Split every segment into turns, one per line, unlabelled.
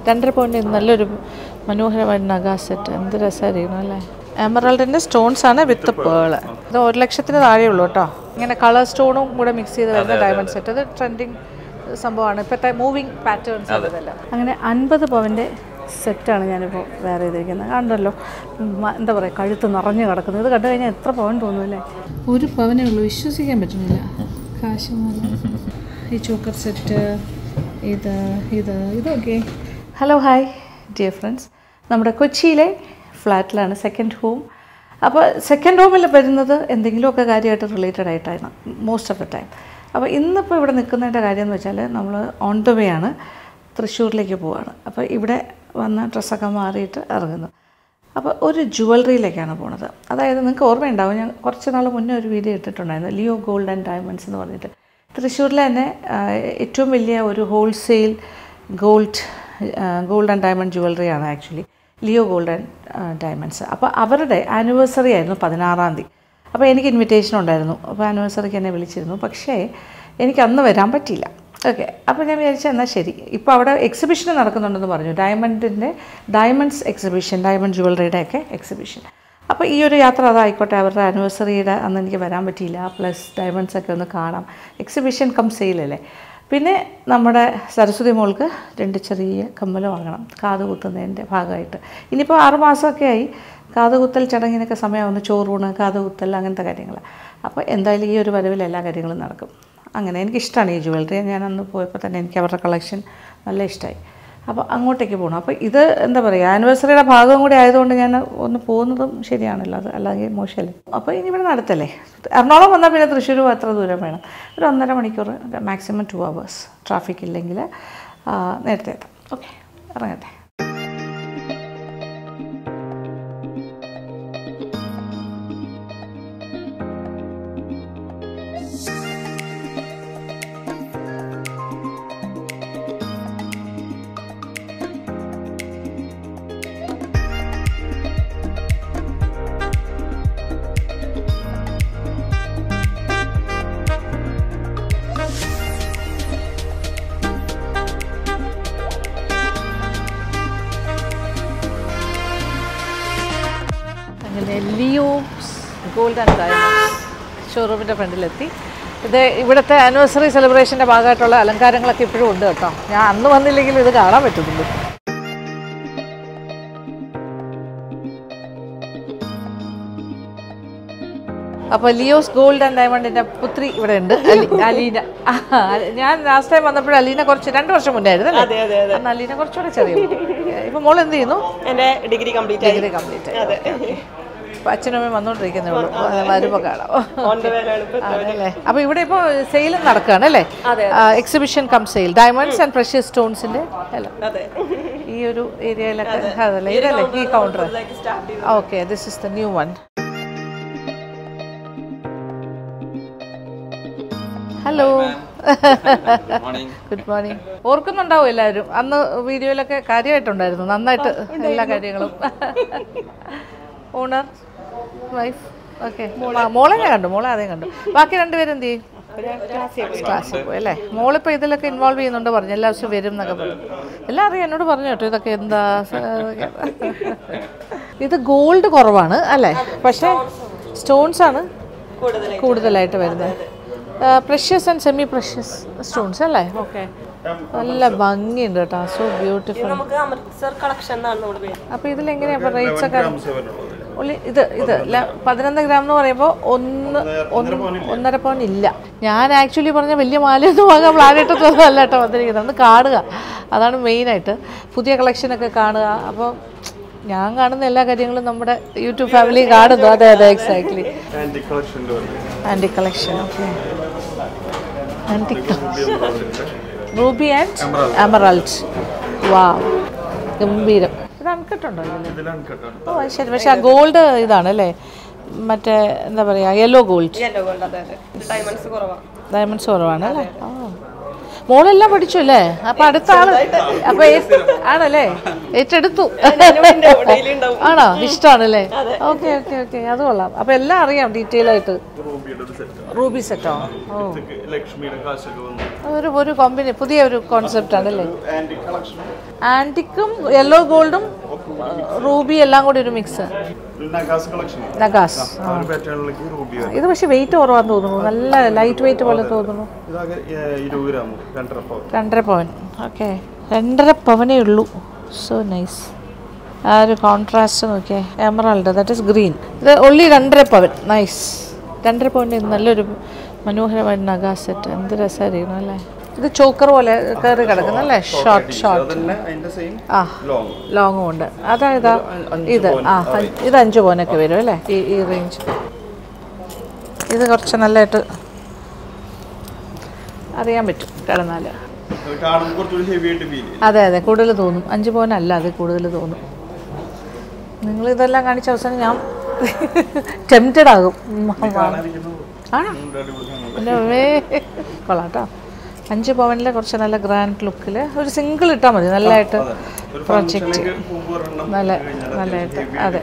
2.5 പവൻ്റെ നല്ലൊരു മനോഹരമായ നഗ സെറ്റ്. എന്ത് രസമായിരിക്കണം അല്ലേ. എമറൽഡിൻ്റെ സ്റ്റോൺസാണ് വിത്ത് പേള്. ഇത് 1 ലക്ഷത്തിന് താഴെ ഉള്ളൂ കേട്ടോ. ഇങ്ങനെ കളർ സ്റ്റോണും കൂടെ മിക്സ് ചെയ്ത് വരുന്ന ഡയമണ്ട് സെറ്റ്. അത് ട്രെൻഡിങ് സംഭവമാണ്, ഇപ്പോഴത്തെ മൂവിങ് പാറ്റേൺസ് അതെല്ലാം. അങ്ങനെ 50 പവൻ്റെ സെറ്റാണ് ഞാനിപ്പോൾ വേറെ ചെയ്തിരിക്കുന്നത്. കണ്ടല്ലോ, എന്താ പറയുക, കഴുത്ത് നിറഞ്ഞു കിടക്കുന്നത്. ഇത് കണ്ടു കഴിഞ്ഞാൽ എത്ര പവൻ തോന്നുമല്ലേ. 1 പവനേ ഉള്ളൂ, വിശ്വസിക്കാൻ പറ്റുന്നില്ല. കാശ് ഈ ചോക്കർ സെറ്റ്, ഇതൊക്കെ. ഹലോ ഹായ് ഡിയർ ഫ്രണ്ട്സ്, നമ്മുടെ കൊച്ചിയിലെ ഫ്ലാറ്റിലാണ് സെക്കൻഡ് ഹോം. അപ്പോൾ സെക്കൻഡ് ഹോമിൽ വരുന്നത് എന്തെങ്കിലുമൊക്കെ കാര്യമായിട്ട് റിലേറ്റഡ് ആയിട്ടാണ് മോസ്റ്റ് ഓഫ് ദ ടൈം. അപ്പോൾ ഇന്നിപ്പോൾ ഇവിടെ നിൽക്കുന്നതിൻ്റെ കാര്യം എന്ന് വെച്ചാൽ നമ്മൾ ഓൺ ദ വേ ആണ്, തൃശ്ശൂരിലേക്ക് പോവുകയാണ്. അപ്പോൾ ഇവിടെ വന്ന് ഡ്രസ്സൊക്കെ മാറിയിട്ട് ഇറങ്ങുന്നു. അപ്പോൾ ഒരു ജുവലറിയിലേക്കാണ് പോണത്. അതായത് നിങ്ങൾക്ക് ഓർമ്മയുണ്ടാവും, ഞാൻ കുറച്ച് നാൾ മുന്നേ ഒരു വീഡിയോ ഇട്ടിട്ടുണ്ടായിരുന്നു, ലിയോ ഗോൾഡ് ആൻഡ് ഡയമണ്ട്സ് എന്ന് പറഞ്ഞിട്ട്. തൃശ്ശൂരിലെ തന്നെ ഏറ്റവും വലിയ ഒരു ഹോൾസെയിൽ ഗോൾഡ് ആൻഡ് ഡയമണ്ട് ജുവലറിയാണ് actually Leo gold and diamonds. അപ്പോൾ അവരുടെ ആനിവേഴ്സറി ആയിരുന്നു 16-ാം തീയതി. അപ്പോൾ എനിക്ക് ഇൻവിറ്റേഷൻ ഉണ്ടായിരുന്നു. അപ്പോൾ ആനിവേഴ്സറിക്ക് എന്നെ വിളിച്ചിരുന്നു. പക്ഷേ എനിക്ക് അന്ന് വരാൻ പറ്റിയില്ല. ഓക്കെ, അപ്പോൾ ഞാൻ വിചാരിച്ചാൽ എന്നാൽ ശരി, ഇപ്പോൾ അവിടെ എക്സിബിഷൻ നടക്കുന്നുണ്ടെന്ന് പറഞ്ഞു, ഡയമണ്ട്സ് എക്സിബിഷൻ, ഡയമണ്ട് ജുവലറിയുടെ ഒക്കെ എക്സിബിഷൻ. അപ്പോൾ ഈ ഒരു യാത്ര അതായിക്കോട്ടെ, അവരുടെ ആനിവേഴ്സറിയുടെ അന്ന് എനിക്ക് വരാൻ പറ്റിയില്ല. പ്ലസ് ഡയമണ്ട്സൊക്കെ ഒന്ന് കാണാം, എക്സിബിഷൻ കം സെയിലല്ലേ. പിന്നെ നമ്മുടെ സരസ്വതി മോൾക്ക് 2 ചെറിയ കമ്മൽ വാങ്ങണം കാത് കുത്തുന്നതിൻ്റെ ഭാഗമായിട്ട്. ഇനിയിപ്പോൾ 6 മാസമൊക്കെ ആയി, കാത് കുത്തൽ ചടങ്ങിനൊക്കെ സമയമാവുന്നു, ചോറൂണ്, കാത് കുത്തൽ, അങ്ങനത്തെ കാര്യങ്ങൾ. അപ്പോൾ എന്തായാലും ഈ ഒരു വരവിൽ എല്ലാ കാര്യങ്ങളും നടക്കും. അങ്ങനെ എനിക്കിഷ്ടമാണ് ഈ ജുവലറി. ഞാൻ അന്ന് പോയപ്പോൾ തന്നെ എനിക്ക് അവരുടെ കളക്ഷൻ നല്ല ഇഷ്ടമായി. അപ്പോൾ അങ്ങോട്ടേക്ക് പോകണം. അപ്പോൾ ഇത് എന്താ പറയുക, ആനിവേഴ്സറിയുടെ ഭാഗം കൂടി ആയതുകൊണ്ട് ഞാൻ ഒന്ന് പോകുന്നതും ശരിയാണല്ലോ, അത് അല്ലെങ്കിൽ മോശമല്ലേ. അപ്പോൾ ഇനി ഇവിടെ നടത്തല്ലേ. എറണാകുളം വന്നാൽ പിന്നെ തൃശ്ശൂർ അത്ര ദൂരം വേണം, ഒരു 1.5 മണിക്കൂർ, മാക്സിമം 2 hours ട്രാഫിക് ഇല്ലെങ്കിൽ നേരത്തെ എത്താം. ഓക്കെ, ഇറങ്ങട്ടെ. ലിയോസ് ഗോൾഡ് ആൻഡ് ഡയമണ്ട്സ് ഷോറൂമിൻ്റെ ഫ്രണ്ടിലെത്തി. ഇത് ഇവിടുത്തെ ആനിവേഴ്സറി സെലിബ്രേഷൻ്റെ ഭാഗമായിട്ടുള്ള അലങ്കാരങ്ങളൊക്കെ ഇപ്പോഴും ഉണ്ട് കേട്ടോ. ഞാൻ അന്ന് വന്നില്ലെങ്കിലും ഇത് കാണാൻ പറ്റുന്നുണ്ട്. അപ്പോൾ ലിയോസ് ഗോൾഡ് ആൻഡ് ഡയമണ്ടിൻ്റെ പുത്രി ഇവിടെ ഉണ്ട്, അലീന. ഞാൻ ലാസ്റ്റ് ടൈം വന്നപ്പോഴും അലീന 2 വർഷം മുന്നേ ആയിരുന്നു അല്ലേ. അന്ന് അലീന കുറച്ചുകൂടെ ചെറിയ. ഇപ്പം മോൾ എന്ത് ചെയ്യുന്നു?
എൻ്റെ ഡിഗ്രി കംപ്ലീറ്റ് ആയി.
അപ്പോൾ അച്ഛനും അമ്മയും വന്നുകൊണ്ടിരിക്കുന്നേ ഉള്ളൂ, വരുമ്പോൾ കാണാം. അതല്ലേ. അപ്പോൾ ഇവിടെ ഇപ്പോൾ സെയിലും നടക്കുകയാണ് അല്ലേ, exhibition cum sale, diamonds and precious സ്റ്റോൺസിൻ്റെ അല്ല ഈ ഒരു ഏരിയയിലൊക്കെ. അതല്ലേ, ഇതല്ലേ ഈ counter? Okay, this is the new one. Hello, good morning. ഓർക്കുന്നുണ്ടാവും എല്ലാവരും, അന്ന് വീഡിയോയിലൊക്കെ കാര്യമായിട്ടുണ്ടായിരുന്നു, നന്നായിട്ട് എല്ലാ കാര്യങ്ങളും. Owner, wife, okay. മോളെ ഞാൻ കണ്ടു, മോളെ അതേ കണ്ടു. ബാക്കി 2 പേരും എന്ത് ചെയ്യും? ക്ലാസ്സിൽ പോയി അല്ലേ. മോളിപ്പോൾ ഇതിലൊക്കെ ഇൻവോൾവ് ചെയ്യുന്നുണ്ട് പറഞ്ഞു, എല്ലാ ദിവസവും വരും എന്നൊക്കെ പറഞ്ഞു. എല്ലാം അറിയാം, എന്നോട് പറഞ്ഞു കേട്ടോ ഇതൊക്കെ എന്താ. ഇത് ഗോൾഡ് കുറവാണ് അല്ലേ, പക്ഷേ സ്റ്റോൺസാണ് കൂടുതലായിട്ട് വരുന്നത്. Precious and semi precious stones അല്ലേ. ഓക്കെ, നല്ല ഭംഗിയുണ്ട് കേട്ടോ, സോ ബ്യൂട്ടിഫുൾ. അപ്പോൾ ഇതിലെങ്ങനെയാണ് അപ്പോൾ റേറ്റ്സ് ഒക്കെ? ഇത് 11 ഗ്രാം എന്ന് പറയുമ്പോൾ 1.5 പവൻ ഇല്ല. ഞാൻ ആക്ച്വലി പറഞ്ഞ വലിയ മാലയൊന്നും വാങ്ങാൻ പ്ലാനിട്ടൊന്നും അല്ല കേട്ടോ വന്നിരിക്കുന്നത്, ഒന്ന് കാണുക, അതാണ് മെയിനായിട്ട്. പുതിയ കളക്ഷനൊക്കെ കാണുക. അപ്പോൾ ഞാൻ കാണുന്ന എല്ലാ കാര്യങ്ങളും നമ്മുടെ യൂട്യൂബ് ഫാമിലി കാണുന്നു. അതെ അതെ, exactly. Antique collection. Okay, antique collection, ruby and emerald. Wow, ഗംഭീരം. ഇത് അൺകട്ടുണ്ടോ? ഓ ശരി. പക്ഷെ ആ ഗോൾഡ് ഇതാണ് അല്ലേ, മറ്റേ എന്താ പറയുക, യെല്ലോ ഗോൾഡ്. ഡയമണ്ട്സ് കുറവാണ് അല്ലേ. മോളെല്ലാം പഠിച്ചു അല്ലേ? അപ്പൊ അടുത്ത ആള് അപ്പൊ ആണല്ലേ, ഏറ്റെടുത്തു. ആണോ, ഇഷ്ടമാണല്ലേ? ഓക്കെ ഓക്കെ ഓക്കെ, അത് കൊള്ളാം. അപ്പൊ എല്ലാം അറിയാം ഡീറ്റെയിൽ ആയിട്ട്. റൂബി സെറ്റോ? ഓ, ഒരു കോമ്പിനി, പുതിയ ഒരു കോൺസെപ്റ്റ് ആണല്ലേ. ആന്റിക്കും യെല്ലോ ഗോൾഡും റൂബി എല്ലാം കൂടി ഒരു മിക്സ്. നഗാസ്. ഇത് പക്ഷെ വെയിറ്റ് കുറവാന്ന് തോന്നുന്നു, നല്ല ലൈറ്റ് വെയിറ്റ് പോലെ തോന്നുന്നു. 2.5 പവൻ. ഓക്കെ, 2.5 പവനേ ഉള്ളൂ. So nice. ആ ഒരു കോൺട്രാസ്റ്റ് നോക്കിയേ, എമറാൾഡ്, ദാറ്റ് ഇസ് ഗ്രീൻ. ഇത് ഒള്ളി 2.5 പവൻ. നൈസ്. 2.5 പവൻ്റെ നല്ലൊരു മനോഹരമായ നഗാസ് സെറ്റ്. എന്ത് രസമായിരിക്കണം അല്ലേ? ഇത് ചോക്കർ പോലെ കയറി കിടക്കുന്നല്ലേ, ഷോർട്ട് ആ ലോങ്ങും ഉണ്ട്. അതായത് ഇത് ഇത് 5 പവനൊക്കെ വരും അല്ലേ, ഈ റേഞ്ച്. ഇത് കുറച്ച് നല്ലതായിട്ട് അറിയാൻ പറ്റും കിടന്നാൽ. അതെ അതെ, കൂടുതൽ തോന്നും. 5 പവനല്ല, അത് കൂടുതൽ തോന്നും. നിങ്ങളിതെല്ലാം കാണിച്ച അവസാനം ഞാൻ ടെംപ്റ്റഡ് ആകും. ആണോ, കൊള്ളാം കേട്ടോ. 5 പവനിലെ കുറച്ച് നല്ല ഗ്രാൻഡ് ലുക്കിൽ ഒരു സിംഗിൾ ഇട്ടാൽ മതി, നല്ലതായിട്ട് പ്രൊജക്റ്റ്, നല്ലതായിട്ട്. അതെ,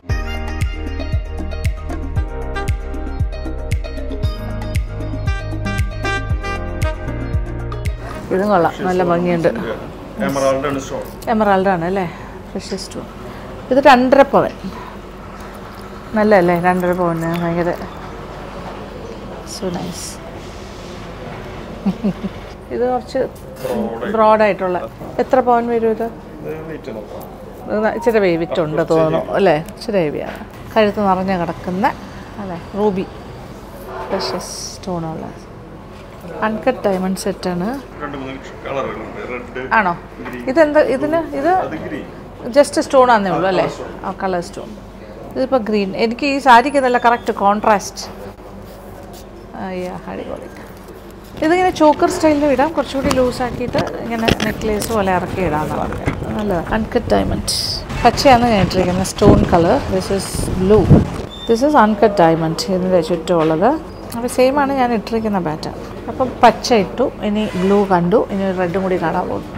ഇതും കൊള്ളാം, നല്ല ഭംഗിയുണ്ട്. എമറാൾഡാണ് അല്ലേ, ഫ്രഷ് സ്റ്റോൺ. ഇത് 2.5 പവൻ. നല്ലതല്ലേ 2.5 പവന്? ഭയങ്കര സോ നൈസ്. ഇത് കുറച്ച് ബ്രോഡായിട്ടുള്ള. എത്ര പവൻ വരും ഇത്? ഇച്ചിരി വെയിറ്റുണ്ട് തോന്നുന്നു അല്ലേ, ഇച്ചിരി ഹെവിയാണ്. കഴുത്ത് നിറഞ്ഞ് കിടക്കുന്ന അല്ലേ, റൂബി പ്രഷ്യസ് സ്റ്റോണുള്ള അൺകട്ട് ഡയമണ്ട് സെറ്റാണ്. ആണോ? ഇതെന്താ ഇതിന്? ഇത് ജസ്റ്റ് സ്റ്റോൺ ആണെന്നേ ഉള്ളൂ അല്ലേ? ആ, കളർ സ്റ്റോൺ. ഇതിപ്പോൾ ഗ്രീൻ. എനിക്ക് ഈ സാരിക്ക് നല്ല കറക്റ്റ് കോൺട്രാസ്റ്റ്. അയ്യാ, അടിപൊളി. ഇതിങ്ങനെ ചോക്കർ സ്റ്റൈലിൽ ഇടാം, കുറച്ചുകൂടി ലൂസാക്കിയിട്ട് ഇങ്ങനെ നെക്ലേസ് പോലെ ഇറക്കി ഇടാമെന്ന് പറഞ്ഞത്. നല്ല അൺകട്ട് ഡയമണ്ട്. പച്ചയാണ് ഞാൻ ഇട്ടിരിക്കുന്നത്, stone colour. This is blue. This is uncut diamond. ഇതിൻ്റെ ചുറ്റുമുള്ളത് അപ്പോൾ സെയിമാണ് ഞാൻ ഇട്ടിരിക്കുന്ന പാറ്റേൺ. അപ്പം പച്ച ഇട്ടു, ഇനി ബ്ലൂ കണ്ടു, ഇനി റെഡും കൂടി കാണാൻ പോകുന്നു.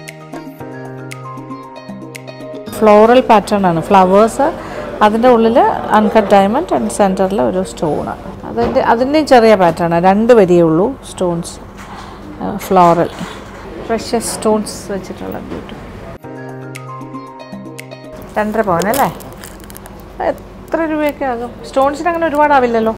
ഫ്ലോറൽ പാറ്റേൺ ആണ്, ഫ്ലവേഴ്സ്, അതിൻ്റെ ഉള്ളിൽ അൺകട്ട് ഡയമണ്ട് ആൻഡ് സെൻറ്ററിൽ ഒരു സ്റ്റോണ്. അതിൻ്റെയും ചെറിയ പാറ്റേൺ, 2 വരിയേ ഉള്ളൂ സ്റ്റോൺസ്. ഫ്ലോറൽ പ്രഷ്യസ് സ്റ്റോൺസ് വെച്ചിട്ടുള്ള ബ്യൂട്ടി. 2.5 പവൻ അല്ലേ? എത്ര രൂപയൊക്കെ ആകും? സ്റ്റോൺസിന് അങ്ങനെ ഒരുപാടാവില്ലല്ലോ.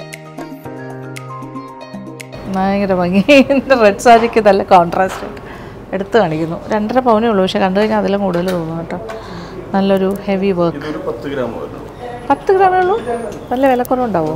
ഭയങ്കര ഭംഗി. റെഡ് സാരിക്ക് നല്ല കോൺട്രാസ്റ്റ് ആയിട്ട് എടുത്ത് കാണിക്കുന്നു. 2.5 പവനേ ഉള്ളൂ, പക്ഷെ കണ്ടു കഴിഞ്ഞാൽ അതിലും കൂടുതൽ തോന്നും കേട്ടോ. നല്ലൊരു ഹെവി വർക്ക്. 10 ഗ്രാമേ ഉള്ളൂ. നല്ല വിലക്കുറവുണ്ടാവോ?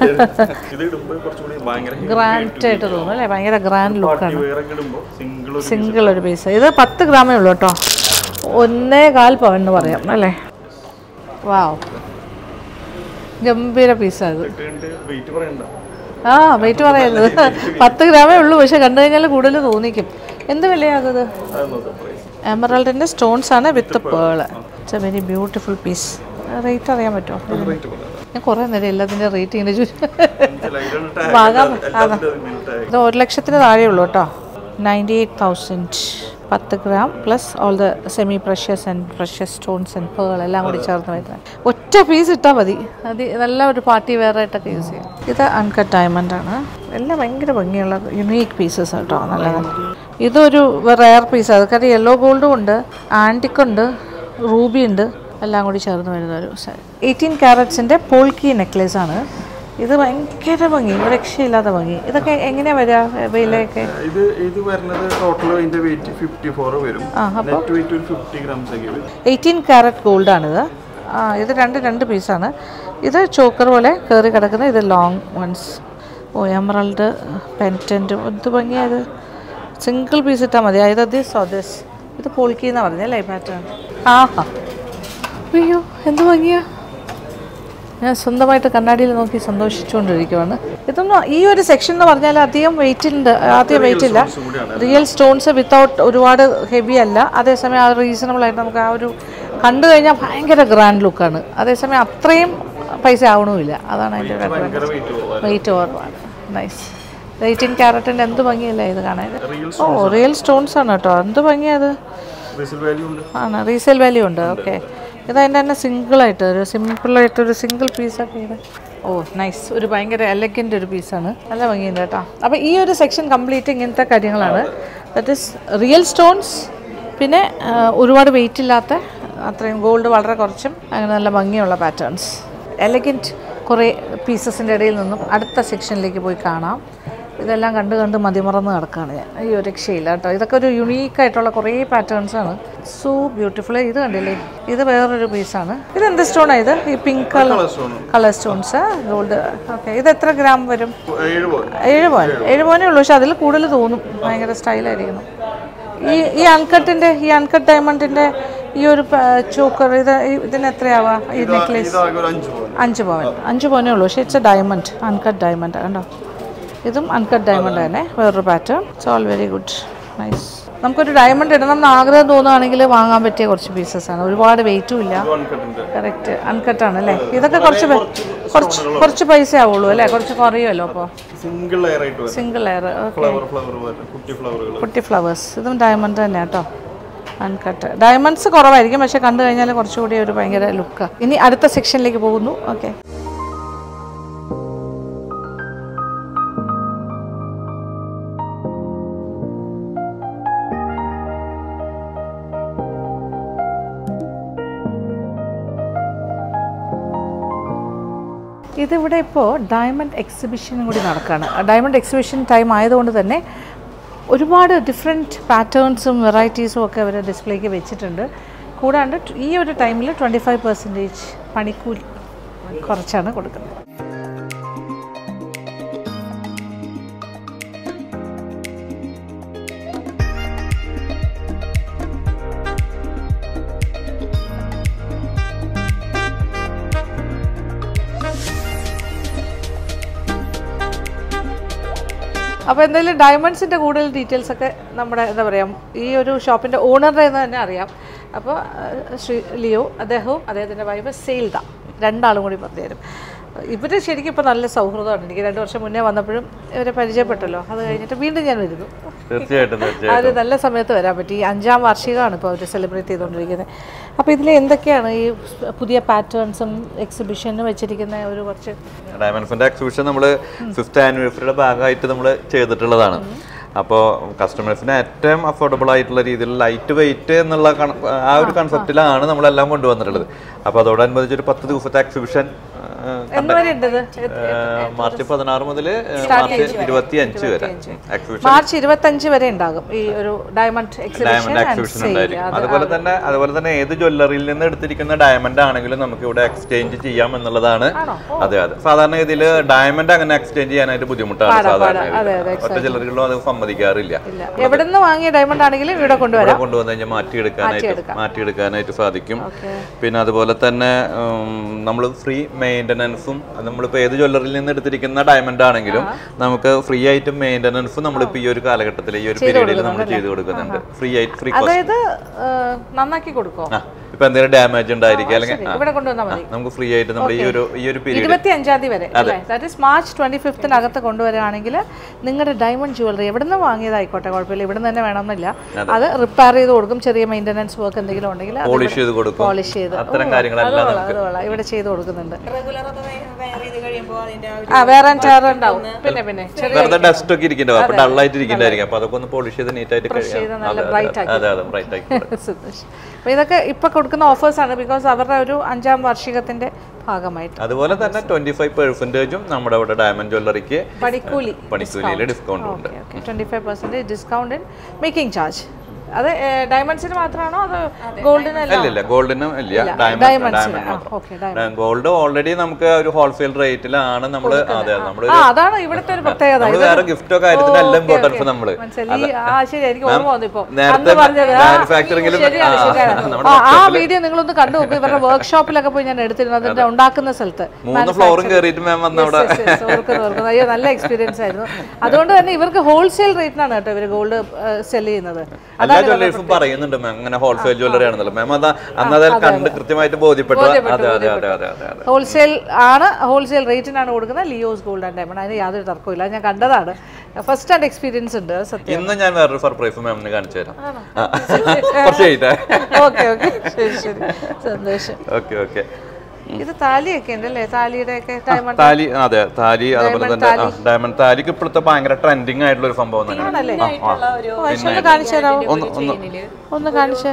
ഗ്രാൻഡ് ആയിട്ട് തോന്നും അല്ലേ, ഭയങ്കര ഗ്രാൻഡ് ലുക്കാണ്. സിംഗിൾ ഒരു പീസ്. ഇത് 10 ഗ്രാമേ ഉള്ളൂ കേട്ടോ. 1.25 പവൻ എന്ന് പറയാം അല്ലേ. വാവ്, ഗംഭീര പീസാണ്. ആ, വെയിറ്റ് പറയുന്നത് 10 ഗ്രാമേ ഉള്ളൂ, പക്ഷെ കണ്ടു കഴിഞ്ഞാൽ കൂടുതൽ തോന്നിക്കും. എന്ത് വിലയാകുന്നത്? എമറാൾഡിൻ്റെ സ്റ്റോൺസ് ആണ് with pearl. It's a very beautiful piece. Rate അറിയാൻ പറ്റുമോ? ഞാൻ കുറേ നേരം എല്ലാത്തിൻ്റെ റേറ്റ് ഇങ്ങനെ വാങ്ങാൻ. ഇത് 1 ലക്ഷത്തിന് താഴെ ഉള്ളൂ കേട്ടോ. 98,000. 10 gram plus all the semi precious and precious stones and pearl എല്ലാം കൂടി ചേർന്ന് വരുന്നത്. ഒറ്റ പീസ് ഇട്ടാൽ മതി, അത് നല്ല ഒരു പാർട്ടി വെയർ ആയിട്ടൊക്കെ യൂസ് ചെയ്യാം. ഇത് അൺകട്ട് ഡയമണ്ട് ആണ്. എല്ലാം ഭയങ്കര ഭംഗിയുള്ള യുണീക്ക് പീസസ് കേട്ടോ. നല്ലതാണ്. ഇതൊരു റെയർ പീസ്. അത് കാര്യം യെല്ലോ ഗോൾഡും ഉണ്ട്, ആൻറ്റിക്കുണ്ട്, റൂബി ഉണ്ട്, എല്ലാം കൂടി ചേർന്ന് വരുന്ന ഒരു 18 ക്യാരറ്റ്സിൻ്റെ പോൾക്കി നെക്ലേസ് ആണ്. ഇത് ഭയങ്കര ഭംഗി, രക്ഷയില്ലാത്ത ഭംഗി. ഇതൊക്കെ എങ്ങനെയാ വരിക വിലയൊക്കെ?
ഇത് വരുന്നത് ടോട്ടൽ അതിന്റെ വെയിറ്റ് 54 വരും. നെറ്റ് വെയിറ്റ് ഒരു 50 ഗ്രാംസ് ഒക്കെ വരും.
18 ക്യാരറ്റ് ഗോൾഡ് ആണിത്. ഇത് രണ്ട് പീസാണ്. ഇത് ചോക്കർ പോലെ കയറി കിടക്കുന്ന, ഇത് ലോങ് വൺസ്. ഓ, എമറൽഡ് പെൻറ്റൻറ്റ്, എന്ത് ഭംഗിയായത്. സിംഗിൾ പീസ് ഇട്ടാൽ മതി. അതായത് ദിസ് ഇത് പോൾക്കി എന്നാണ് പറഞ്ഞല്ലേ ഈ പാറ്റേൺ. ആഹാ, അയ്യോ എന്ത് ഭംഗിയാ. ഞാൻ സ്വന്തമായിട്ട് കണ്ണാടിയിൽ നോക്കി സന്തോഷിച്ചുകൊണ്ടിരിക്കുവാണ്. ഇതൊന്നും ഈ ഒരു സെക്ഷൻ എന്ന് പറഞ്ഞാൽ അധികം വെയിറ്റ് ഇല്ല. റിയൽ സ്റ്റോൺസ് വിത്തൗട്ട് ഒരുപാട് ഹെവി അല്ല. അതേസമയം അത് റീസണബിൾ ആയിട്ട് നമുക്ക് ആ ഒരു കണ്ടു കഴിഞ്ഞാൽ ഭയങ്കര ഗ്രാൻഡ് ലുക്കാണ്. അതേസമയം അത്രയും പൈസ ആവണമില്ല. അതാണ് അതിൻ്റെ വെയിറ്റ് കുറവാണ്. നൈസ്. 18 ക്യാരറ്റിൻ്റെ എന്ത് ഭംഗിയല്ലേ ഇത് കാണാൻ. ഓ റിയൽ സ്റ്റോൺസ് ആണ് കേട്ടോ, എന്ത് ഭംഗിയത് ആണ്. റീസെയിൽ വാല്യൂ ഉണ്ട്. ഓക്കെ, ഇതതിൻ്റെ തന്നെ സിംഗിളായിട്ട് ഒരു സിമ്പിളായിട്ടൊരു സിംഗിൾ പീസൊക്കെ ഇത്. ഓ നൈസ്, ഒരു ഭയങ്കര എലഗൻ്റ് ഒരു പീസാണ്, നല്ല ഭംഗിയുണ്ട് കേട്ടോ. അപ്പോൾ ഈ ഒരു സെക്ഷൻ കംപ്ലീറ്റ് ഇങ്ങനത്തെ കാര്യങ്ങളാണ്. ദാറ്റ് ഈസ് റിയൽ സ്റ്റോൺസ്, പിന്നെ ഒരുപാട് വെയിറ്റ് ഇല്ലാത്ത, അത്രയും ഗോൾഡ് വളരെ കുറച്ചും അങ്ങനെ നല്ല ഭംഗിയുള്ള പാറ്റേൺസ്, എലഗൻറ്റ് കുറേ പീസസിൻ്റെ ഇടയിൽ നിന്നും അടുത്ത സെക്ഷനിലേക്ക് പോയി കാണാം. ഇതെല്ലാം കണ്ട് കണ്ട് മതിമറന്ന് കിടക്കുകയാണ് ഞാൻ. അയ്യോ രക്ഷയില്ല കേട്ടോ. ഇതൊക്കെ ഒരു യുണീക്കായിട്ടുള്ള കുറേ പാറ്റേൺസാണ്. So beautiful. ഇത് കണ്ടില്ലേ, ഇത് വേറൊരു പീസാണ്. ഇത് എന്ത് സ്റ്റോണാണ് ഇത്? ഈ pink colour stones gold. Okay, ഇത് എത്ര ഗ്രാം വരും? 7 പോയിനേ ഉള്ളൂ, പക്ഷെ അതിൽ കൂടുതൽ തോന്നും, ഭയങ്കര സ്റ്റൈലായിരിക്കുന്നു. ഈ അൺകട്ട് ഡയമണ്ടിൻ്റെ ഈ ഒരു ചോക്കർ, ഇതിന് എത്രയാവാ ഈ നെക്ലേസ്? 5 പവനേ ഉള്ളൂ, പക്ഷേ it's a diamond, uncut diamond കണ്ടോ. ഇതും അൺകട്ട് ഡയമണ്ട് തന്നെ, വേറൊരു pattern. It's all very good, nice. നമുക്കൊരു ഡയമണ്ട് ഇടണം എന്ന് ആഗ്രഹം തോന്നുകയാണെങ്കിൽ വാങ്ങാൻ പറ്റിയ കുറച്ച് പീസസ് ആണ്. ഒരുപാട് വെയിറ്റും ഇല്ല. കറക്റ്റ് അൺകട്ടാണ് അല്ലേ. ഇതൊക്കെ കുറച്ച് പൈസ ആവുള്ളൂ അല്ലേ, കുറച്ച് കുറയുമല്ലോ. അപ്പോൾ സിംഗിൾ ലെയർ. കുട്ടി ഫ്ലവേഴ്സ്, ഇതും ഡയമണ്ട് തന്നെ കേട്ടോ, അൺകട്ട്. ഡയമണ്ട്സ് കുറവായിരിക്കും, പക്ഷെ കണ്ടു കഴിഞ്ഞാൽ കുറച്ചുകൂടി ഒരു ഭയങ്കര ലുക്ക്. ഇനി അടുത്ത സെക്ഷനിലേക്ക് പോകുന്നു. ഓക്കെ, ഇതിവിടെ ഇപ്പോൾ ഡയമണ്ട് എക്സിബിഷനും കൂടി നടക്കുകയാണ്. ഡയമണ്ട് എക്സിബിഷൻ ടൈം ആയതുകൊണ്ട് തന്നെ ഒരുപാട് ഡിഫറെൻറ്റ് പാറ്റേൺസും വെറൈറ്റീസും ഒക്കെ അവർ ഡിസ്പ്ലേക്ക് വെച്ചിട്ടുണ്ട്. കൂടാണ്ട് ഈ ഒരു ടൈമിൽ 25% പണിക്കൂലി കുറച്ചാണ് കൊടുക്കുന്നത്. അപ്പോൾ എന്തായാലും ഡയമണ്ട്സിൻ്റെ കൂടുതൽ ഡീറ്റെയിൽസൊക്കെ നമ്മുടെ എന്താ പറയുക, ഈ ഒരു ഷോപ്പിൻ്റെ ഓണറുടെ എന്ന് തന്നെ അറിയാം. അപ്പോൾ ശ്രീ ലിയോ, അദ്ദേഹത്തിൻ്റെ വൈഫ് സെയിൽദ, രണ്ടാളും കൂടി പറഞ്ഞു തരും. ഇവർ ശരിക്കും ഇപ്പോൾ നല്ല സൗഹൃദമാണ്. എനിക്ക് 2 വർഷം മുന്നേ വന്നപ്പോഴും ഇവരെ പരിചയപ്പെട്ടല്ലോ. അത് കഴിഞ്ഞിട്ട് വീണ്ടും ഞാൻ വരുന്നു.
തീർച്ചയായിട്ടും
അത് നല്ല സമയത്ത് വരാൻ പറ്റി. 5ാം വാർഷികമാണ് ഇപ്പോൾ അവർ സെലിബ്രേറ്റ് ചെയ്തുകൊണ്ടിരിക്കുന്നത്. അപ്പോൾ ഇതിൽ എന്തൊക്കെയാണ് ഈ പുതിയ പാറ്റേൺസും എക്സിബിഷനും വെച്ചിരിക്കുന്ന ഒരു കുറച്ച്?
ഡയമണ്ട്സിൻ്റെ എക്സിബിഷൻ നമ്മൾ 5th ആനിവേഴ്സറിയുടെ ഭാഗമായിട്ട് നമ്മൾ ചെയ്തിട്ടുള്ളതാണ്. അപ്പോൾ കസ്റ്റമേഴ്സിന് ഏറ്റവും അഫോർഡബിൾ ആയിട്ടുള്ള രീതിയിൽ ലൈറ്റ് വെയിറ്റ് എന്നുള്ള ആ ഒരു കൺസെപ്റ്റിലാണ് നമ്മളെല്ലാം കൊണ്ടുവന്നിട്ടുള്ളത്. അപ്പോൾ അതോടനുബന്ധിച്ചൊരു 10 ദിവസത്തെ എക്സിബിഷൻ മാർച്ച് 16 മുതൽ മാർച്ച് 25 വരെ എക്സിബിഷൻ.
മാർച്ച് 25 വരെ ഉണ്ടാകും ഈ ഒരു ഡയമണ്ട് എക്സിബിഷൻ
ഉണ്ടായിരിക്കും. അതുപോലെ തന്നെ ഏത് ജ്വല്ലറിയിൽ നിന്ന് എടുത്തിരിക്കുന്ന ഡയമണ്ട് ആണെങ്കിലും നമുക്ക് ഇവിടെ എക്സ്ചേഞ്ച് ചെയ്യാം എന്നുള്ളതാണ്. അതെ, സാധാരണ ഇതിൽ ഡയമണ്ട് അങ്ങനെ എക്സ്ചേഞ്ച് ചെയ്യാനായിട്ട് ബുദ്ധിമുട്ടാണ്. സാധാരണ ഒറ്റ ജ്വല്ലറികളിലും അത് സമ്മതിക്കാറില്ല.
എവിടെ നിന്ന് വാങ്ങിയ ഡയമണ്ട് ആണെങ്കിലും ഇവിടെ
കൊണ്ടുവന്നു കഴിഞ്ഞാൽ മാറ്റിയെടുക്കാനായിട്ട് സാധിക്കും. പിന്നെ അതുപോലെ തന്നെ നമ്മൾ ഫ്രീ മെയിൻ്റനൻസും, നമ്മളിപ്പോൾ ഏത് ജ്വല്ലറിയിൽ നിന്ന് എടുത്തിരിക്കുന്ന ഡയമണ്ട് ആണെങ്കിലും നമുക്ക് ഫ്രീ ആയിട്ട് മെയിൻ്റനൻസും നമ്മളിപ്പോൾ ഈ ഒരു കാലഘട്ടത്തിൽ ഈ ഒരു പീരീഡിൽ നമ്മൾ ചെയ്ത് കൊടുക്കുന്നുണ്ട്. ഫ്രീ
നന്നാക്കി കൊടുക്കും.
ഇപ്പൊ എന്തെങ്കിലും ഡാമേജ് ഉണ്ടായിരിക്കും അല്ലെങ്കിൽ നമുക്ക് ഫ്രീ ആയിട്ട് നമ്മൾ ഈ ഒരു പീരീഡ്
25ാം തീയതി വരെ, ദാറ്റ് ഈസ് മാർച്ച് 25th കൊണ്ടുവരികയാണെങ്കിൽ നിങ്ങളുടെ ഡയമണ്ട് ജ്വല്ലറി എവിടെ നിന്ന് വാങ്ങിയതായിക്കോട്ടെ കുഴപ്പമില്ല, ഇവിടെ നിന്ന് തന്നെ വേണമെന്നില്ല, അത് റിപ്പയർ ചെയ്ത് കൊടുക്കും. ചെറിയ മെയിൻ്റനൻസ് വർക്ക് എന്തെങ്കിലും ഉണ്ടെങ്കിൽ
പോളിഷ് ചെയ്ത് കൊടുക്കും.
പോളിഷ് ചെയ്ത്
അത്തരം കാര്യങ്ങളെല്ലാം
ഇവിടെ ചെയ്ത് കൊടുക്കുന്നുണ്ട്. വേറെ ടയർ ഉണ്ടാവും. പിന്നെ
വെറുതെ ഡസ്റ്റ് ഒക്കെ ഇരിക്കുന്നുണ്ടാവും, അപ്പൊ ഡള്ളായിട്ട് ഇരിക്കുന്നുണ്ടായിരിക്കും. അപ്പൊ അതൊക്കെ ഒന്ന് പോളിഷ് ചെയ്ത് നീറ്റ് ആയിട്ട് ബ്രൈറ്റ് ആക്കി.
അപ്പോൾ ഇതൊക്കെ ഇപ്പൊ കൊടുക്കുന്ന ഓഫേഴ്സ് ആണ്, ബിക്കോസ് അവരുടെ ഒരു 5ാം വാർഷികത്തിന്റെ ഭാഗമായിട്ട്.
അതുപോലെ തന്നെ 25% നമ്മുടെ ഇവിടെ ഡയമണ്ട് ജ്വല്ലറിക്ക് പണിക്കൂലിയിൽ ഡിസ്കൗണ്ട് ഉണ്ട്.
25% ഡിസ്കൗണ്ട് ഇൻ മേക്കിംഗ് ചാർജ്. അത് ഡയമണ്ട്സിന് മാത്രമാണോ അതോ ഗോൾഡിന്?
ഇല്ല, ഗോൾഡിനും ഇല്ല, ഡയമണ്ട്സിന്. ഗോൾഡ് ഓൾറെഡി നമുക്ക് ഒരു ഹോൾസെയിൽ റേറ്റിലാണ് നമ്മൾ.
അതാണ് ഇവിടുത്തെ ഒരു പ്രത്യേകത.
വേറെ ഗിഫ്റ്റോ കാര്യത്തിനല്ല ഇമ്പോർട്ടൻസ് നമ്മള് നേരത്തെ മാനുഫാക്ചറിംഗിലും.
ആ വീഡിയോ നിങ്ങളൊന്ന് കണ്ടു നോക്കും. ഇവരുടെ വർക്ക്ഷോപ്പിലൊക്കെ പോയി ഞാൻ എടുത്തിരുന്നു, അതിന്റെ ഉണ്ടാക്കുന്ന സ്ഥലത്ത്
3 ഫ്ലോറും കയറിയിട്ട് മാം വന്നവിടെ.
അയ്യോ നല്ല എക്സ്പീരിയൻസ് ആയിരുന്നു. അതുകൊണ്ട് തന്നെ ഇവർക്ക് ഹോൾസെയിൽ റേറ്റിനാണ് കേട്ടോ ഇവർ ഗോൾഡ് സെല് ചെയ്യുന്നത്.
ജ്വല്ലറീസും പറയുന്നുണ്ട് മാം അങ്ങനെ ഹോൾസെയിൽ ജ്വല്ലറി ആണെന്നല്ലോ. മാം അന്നത് കണ്ട് കൃത്യമായിട്ട് ബോധ്യപ്പെട്ടു.
ഹോൾസെയിൽ ആണ്, ഹോൾസെയിൽ റേറ്റിനാണ് കൊടുക്കുന്നത് ലിയോസ് ഗോൾഡ് ആൻഡ് ഡയമണ്ട്. അതിന് യാതൊരു തർക്കമില്ല, ഞാൻ കണ്ടതാണ്. ഫസ്റ്റ് ഹാൻഡ് എക്സ്പീരിയൻസ് ഉണ്ട് സത്യം.
ഇന്ന് ഞാൻ വേറൊരു സർപ്രൈസ് മാമിന് കാണിച്ചു തരാം. കുറച്ച്
ഓക്കെ ഓക്കെ ശരി ശരി സന്തോഷം.
Okay okay.
ഇത് താലിയൊക്കെ ഉണ്ടല്ലേ, താലിയുടെ ഒക്കെ
താലി. അതെ താലി, അതുപോലെ തന്നെ ഡയമണ്ട് താലിക്ക് ഇപ്പോഴത്തെ ഭയങ്കര ട്രെൻഡിങ് ആയിട്ടുള്ള ഒരു സംഭവം തന്നെയാണ്.
കാണിച്ചു തരാമോ? ഒന്ന് കാണിച്ചു